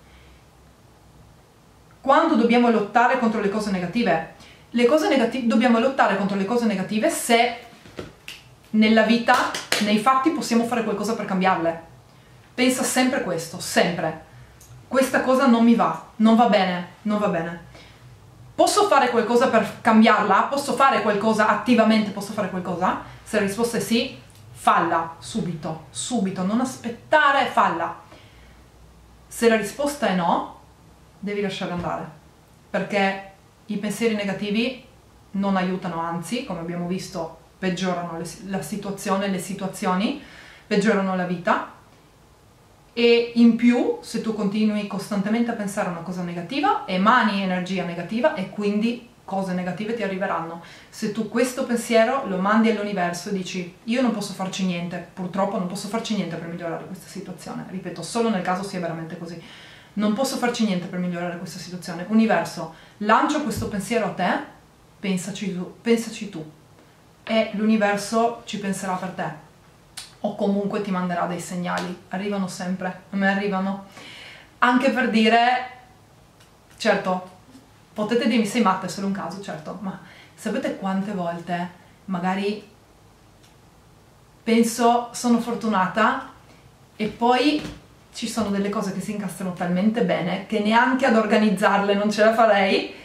Quando dobbiamo lottare contro le cose negative, le cose negative, dobbiamo lottare contro le cose negative se nella vita, nei fatti, possiamo fare qualcosa per cambiarle. Pensa sempre questo, sempre. Questa cosa non mi va, non va bene, non va bene. posso fare qualcosa per cambiarla? Posso fare qualcosa attivamente? Posso fare qualcosa? Se la risposta è sì, falla subito, subito, non aspettare, falla. Se la risposta è no, devi lasciare andare, perché i pensieri negativi non aiutano, anzi, come abbiamo visto, peggiorano le, la situazione, le situazioni, peggiorano la vita. E in più, se tu continui costantemente a pensare a una cosa negativa, emani energia negativa e quindi cose negative ti arriveranno. Se tu questo pensiero lo mandi all'universo e dici io non posso farci niente, purtroppo non posso farci niente per migliorare questa situazione, ripeto, solo nel caso sia veramente così, non posso farci niente per migliorare questa situazione, universo, lancio questo pensiero a te, pensaci tu, pensaci tu e l'universo ci penserà per te. O comunque ti manderà dei segnali, arrivano sempre, a me arrivano, anche per dire, certo, potete dirmi sei matta, è solo un caso, certo, ma sapete quante volte magari penso sono fortunata e poi ci sono delle cose che si incastrano talmente bene che neanche ad organizzarle non ce la farei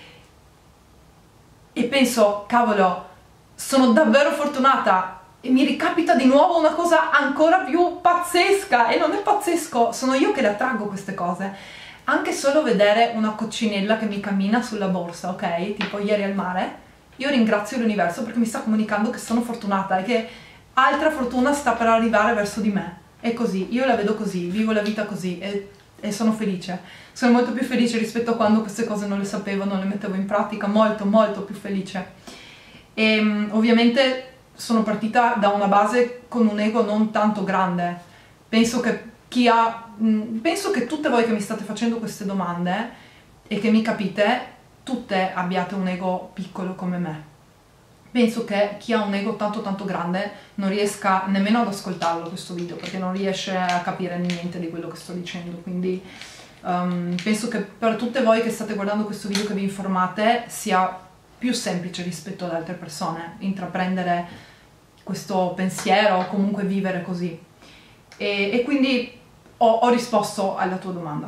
e penso, cavolo, sono davvero fortunata. E mi ricapita di nuovo una cosa ancora più pazzesca, e non è pazzesco, sono io che le attraggo queste cose. Anche solo vedere una coccinella che mi cammina sulla borsa, ok? Tipo ieri al mare, io ringrazio l'universo perché mi sta comunicando che sono fortunata e che altra fortuna sta per arrivare verso di me. È così, io la vedo così, vivo la vita così e, e sono felice. Sono molto più felice rispetto a quando queste cose non le sapevo, non le mettevo in pratica, molto molto più felice. E ovviamente sono partita da una base con un ego non tanto grande. Penso che chi ha, penso che tutte voi che mi state facendo queste domande e che mi capite, tutte abbiate un ego piccolo come me. Penso che chi ha un ego tanto tanto grande non riesca nemmeno ad ascoltarlo questo video, perché non riesce a capire niente di quello che sto dicendo, quindi um, penso che per tutte voi che state guardando questo video, che vi informate, sia più semplice rispetto ad altre persone intraprendere questo pensiero o comunque vivere così. E, e quindi ho, ho risposto alla tua domanda.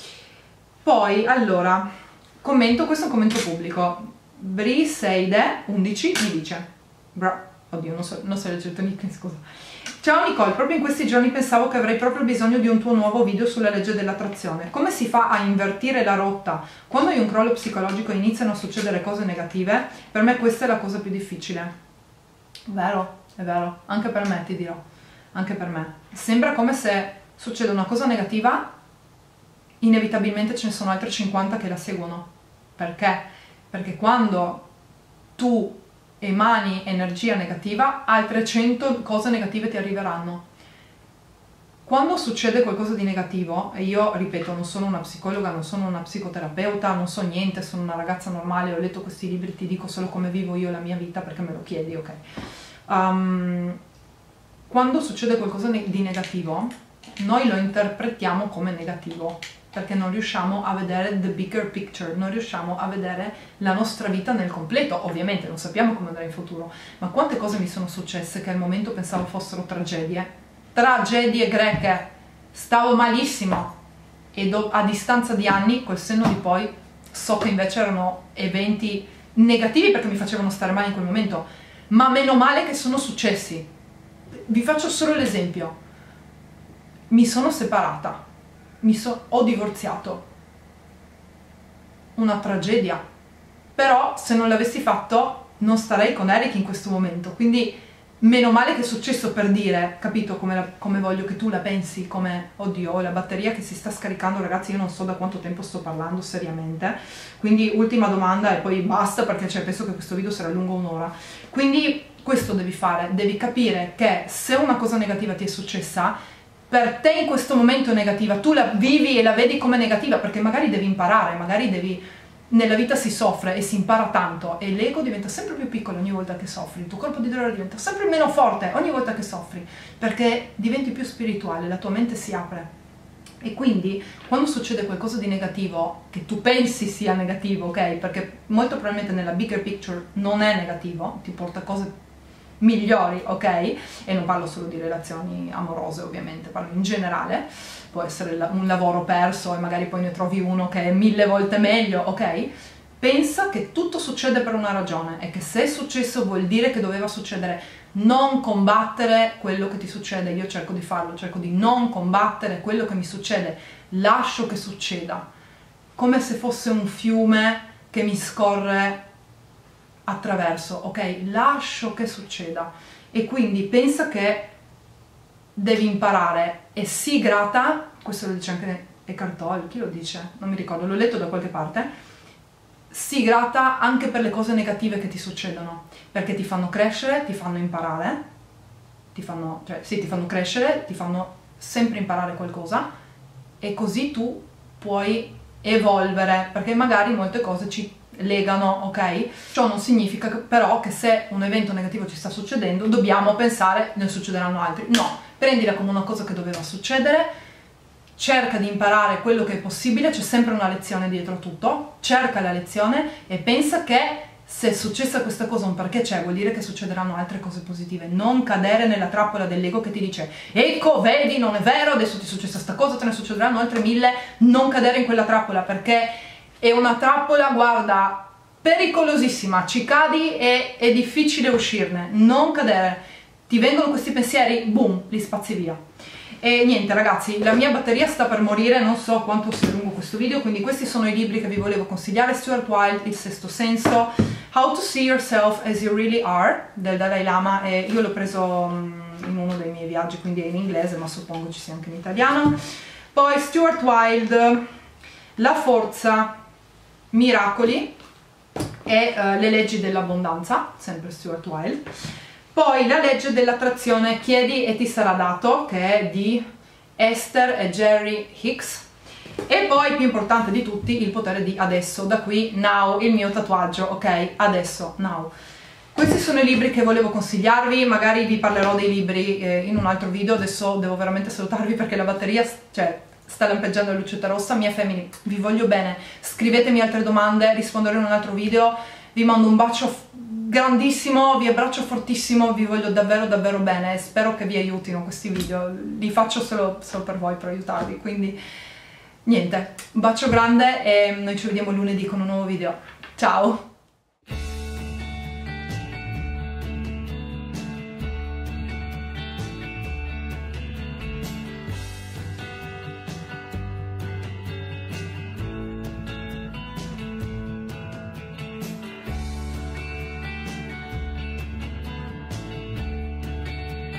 Poi, allora, commento, questo è un commento pubblico. Briseide undici mi dice, bra, oddio, non so, non so leggere il nick, scusa. Ciao Nicole, proprio in questi giorni pensavo che avrei proprio bisogno di un tuo nuovo video sulla legge dell'attrazione. Come si fa a invertire la rotta? Quando hai un crollo psicologico e iniziano a succedere cose negative, per me questa è la cosa più difficile. Vero? È vero, anche per me, ti dirò, anche per me. Sembra come se succede una cosa negativa, inevitabilmente ce ne sono altre cinquanta che la seguono. Perché? Perché quando tu emani energia negativa, altre cento cose negative ti arriveranno. Quando succede qualcosa di negativo, e io ripeto, non sono una psicologa, non sono una psicoterapeuta, non so niente, sono una ragazza normale, ho letto questi libri, ti dico solo come vivo io la mia vita perché me lo chiedi, ok? Um, quando succede qualcosa di negativo, noi lo interpretiamo come negativo perché non riusciamo a vedere the bigger picture, non riusciamo a vedere la nostra vita nel completo. Ovviamente non sappiamo come andrà in futuro, ma quante cose mi sono successe che al momento pensavo fossero tragedie, tragedie greche, stavo malissimo e do, a distanza di anni, col senno di poi, so che invece erano eventi negativi perché mi facevano stare male in quel momento. Ma meno male che sono successi. Vi faccio solo l'esempio. Mi sono separata, mi so, ho divorziato. Una tragedia. Però se non l'avessi fatto non starei con Eric in questo momento. Quindi meno male che è successo, per dire, capito come, la, come voglio che tu la pensi, come, oddio, la batteria che si sta scaricando, ragazzi, io non so da quanto tempo sto parlando seriamente, quindi ultima domanda e poi basta, perché cioè, penso che questo video sarà lungo un'ora. Quindi questo devi fare, devi capire che se una cosa negativa ti è successa, per te in questo momento è negativa, tu la vivi e la vedi come negativa, perché magari devi imparare, magari devi... Nella vita si soffre e si impara tanto e l'ego diventa sempre più piccolo ogni volta che soffri, il tuo colpo di dolore diventa sempre meno forte ogni volta che soffri, perché diventi più spirituale, la tua mente si apre. E quindi quando succede qualcosa di negativo, che tu pensi sia negativo, ok? Perché molto probabilmente nella bigger picture non è negativo, ti porta cose migliori, ok? E non parlo solo di relazioni amorose, ovviamente, parlo in generale. Può essere un lavoro perso e magari poi ne trovi uno che è mille volte meglio, ok? pensa che tutto succede per una ragione e che se è successo vuol dire che doveva succedere. Non combattere quello che ti succede, io cerco di farlo, cerco di non combattere quello che mi succede, lascio che succeda, come se fosse un fiume che mi scorre attraverso, ok? Lascio che succeda e quindi pensa che devi imparare e sii grata, questo lo dice anche Eckhart Tolle, chi lo dice? Non mi ricordo, l'ho letto da qualche parte. Sii grata anche per le cose negative che ti succedono, perché ti fanno crescere, ti fanno imparare, ti fanno, cioè sì, ti fanno crescere, ti fanno sempre imparare qualcosa e così tu puoi evolvere, perché magari molte cose ci legano, ok? Ciò non significa che, però che se un evento negativo ci sta succedendo dobbiamo pensare ne succederanno altri. No, prendila come una cosa che doveva succedere. Cerca di imparare quello che è possibile, c'è sempre una lezione dietro tutto, cerca la lezione e pensa che se è successa questa cosa un perché c'è, vuol dire che succederanno altre cose positive. Non cadere nella trappola dell'ego che ti dice ecco, vedi, non è vero, adesso ti è successa questa cosa, te ne succederanno altre mille. Non cadere in quella trappola, perché è una trappola, guarda, pericolosissima, ci cadi e è difficile uscirne. Non cadere, ti vengono questi pensieri, boom, li spazi via. E niente ragazzi, la mia batteria sta per morire, non so quanto sia lungo questo video, quindi questi sono i libri che vi volevo consigliare: Stuart Wilde, Il sesto senso, How to see yourself as you really are, del Dalai Lama, e io l'ho preso in uno dei miei viaggi, quindi è in inglese, ma suppongo ci sia anche in italiano. Poi Stuart Wilde, La forza, Miracoli e uh, Le leggi dell'abbondanza, sempre Stuart Wilde. Poi La legge dell'attrazione, Chiedi e ti sarà dato, che è di Esther e Jerry Hicks. E poi, più importante di tutti, Il potere di adesso, da qui Now, il mio tatuaggio, ok? Adesso, Now. Questi sono i libri che volevo consigliarvi, magari vi parlerò dei libri eh, in un altro video. Adesso devo veramente salutarvi perché la batteria, cioè, sta lampeggiando la lucetta rossa. Mia Family, vi voglio bene, scrivetemi altre domande, risponderò in un altro video. Vi mando un bacio grandissimo, vi abbraccio fortissimo, vi voglio davvero davvero bene e spero che vi aiutino questi video, li faccio solo, solo per voi, per aiutarvi, quindi niente, un bacio grande e noi ci vediamo lunedì con un nuovo video, ciao!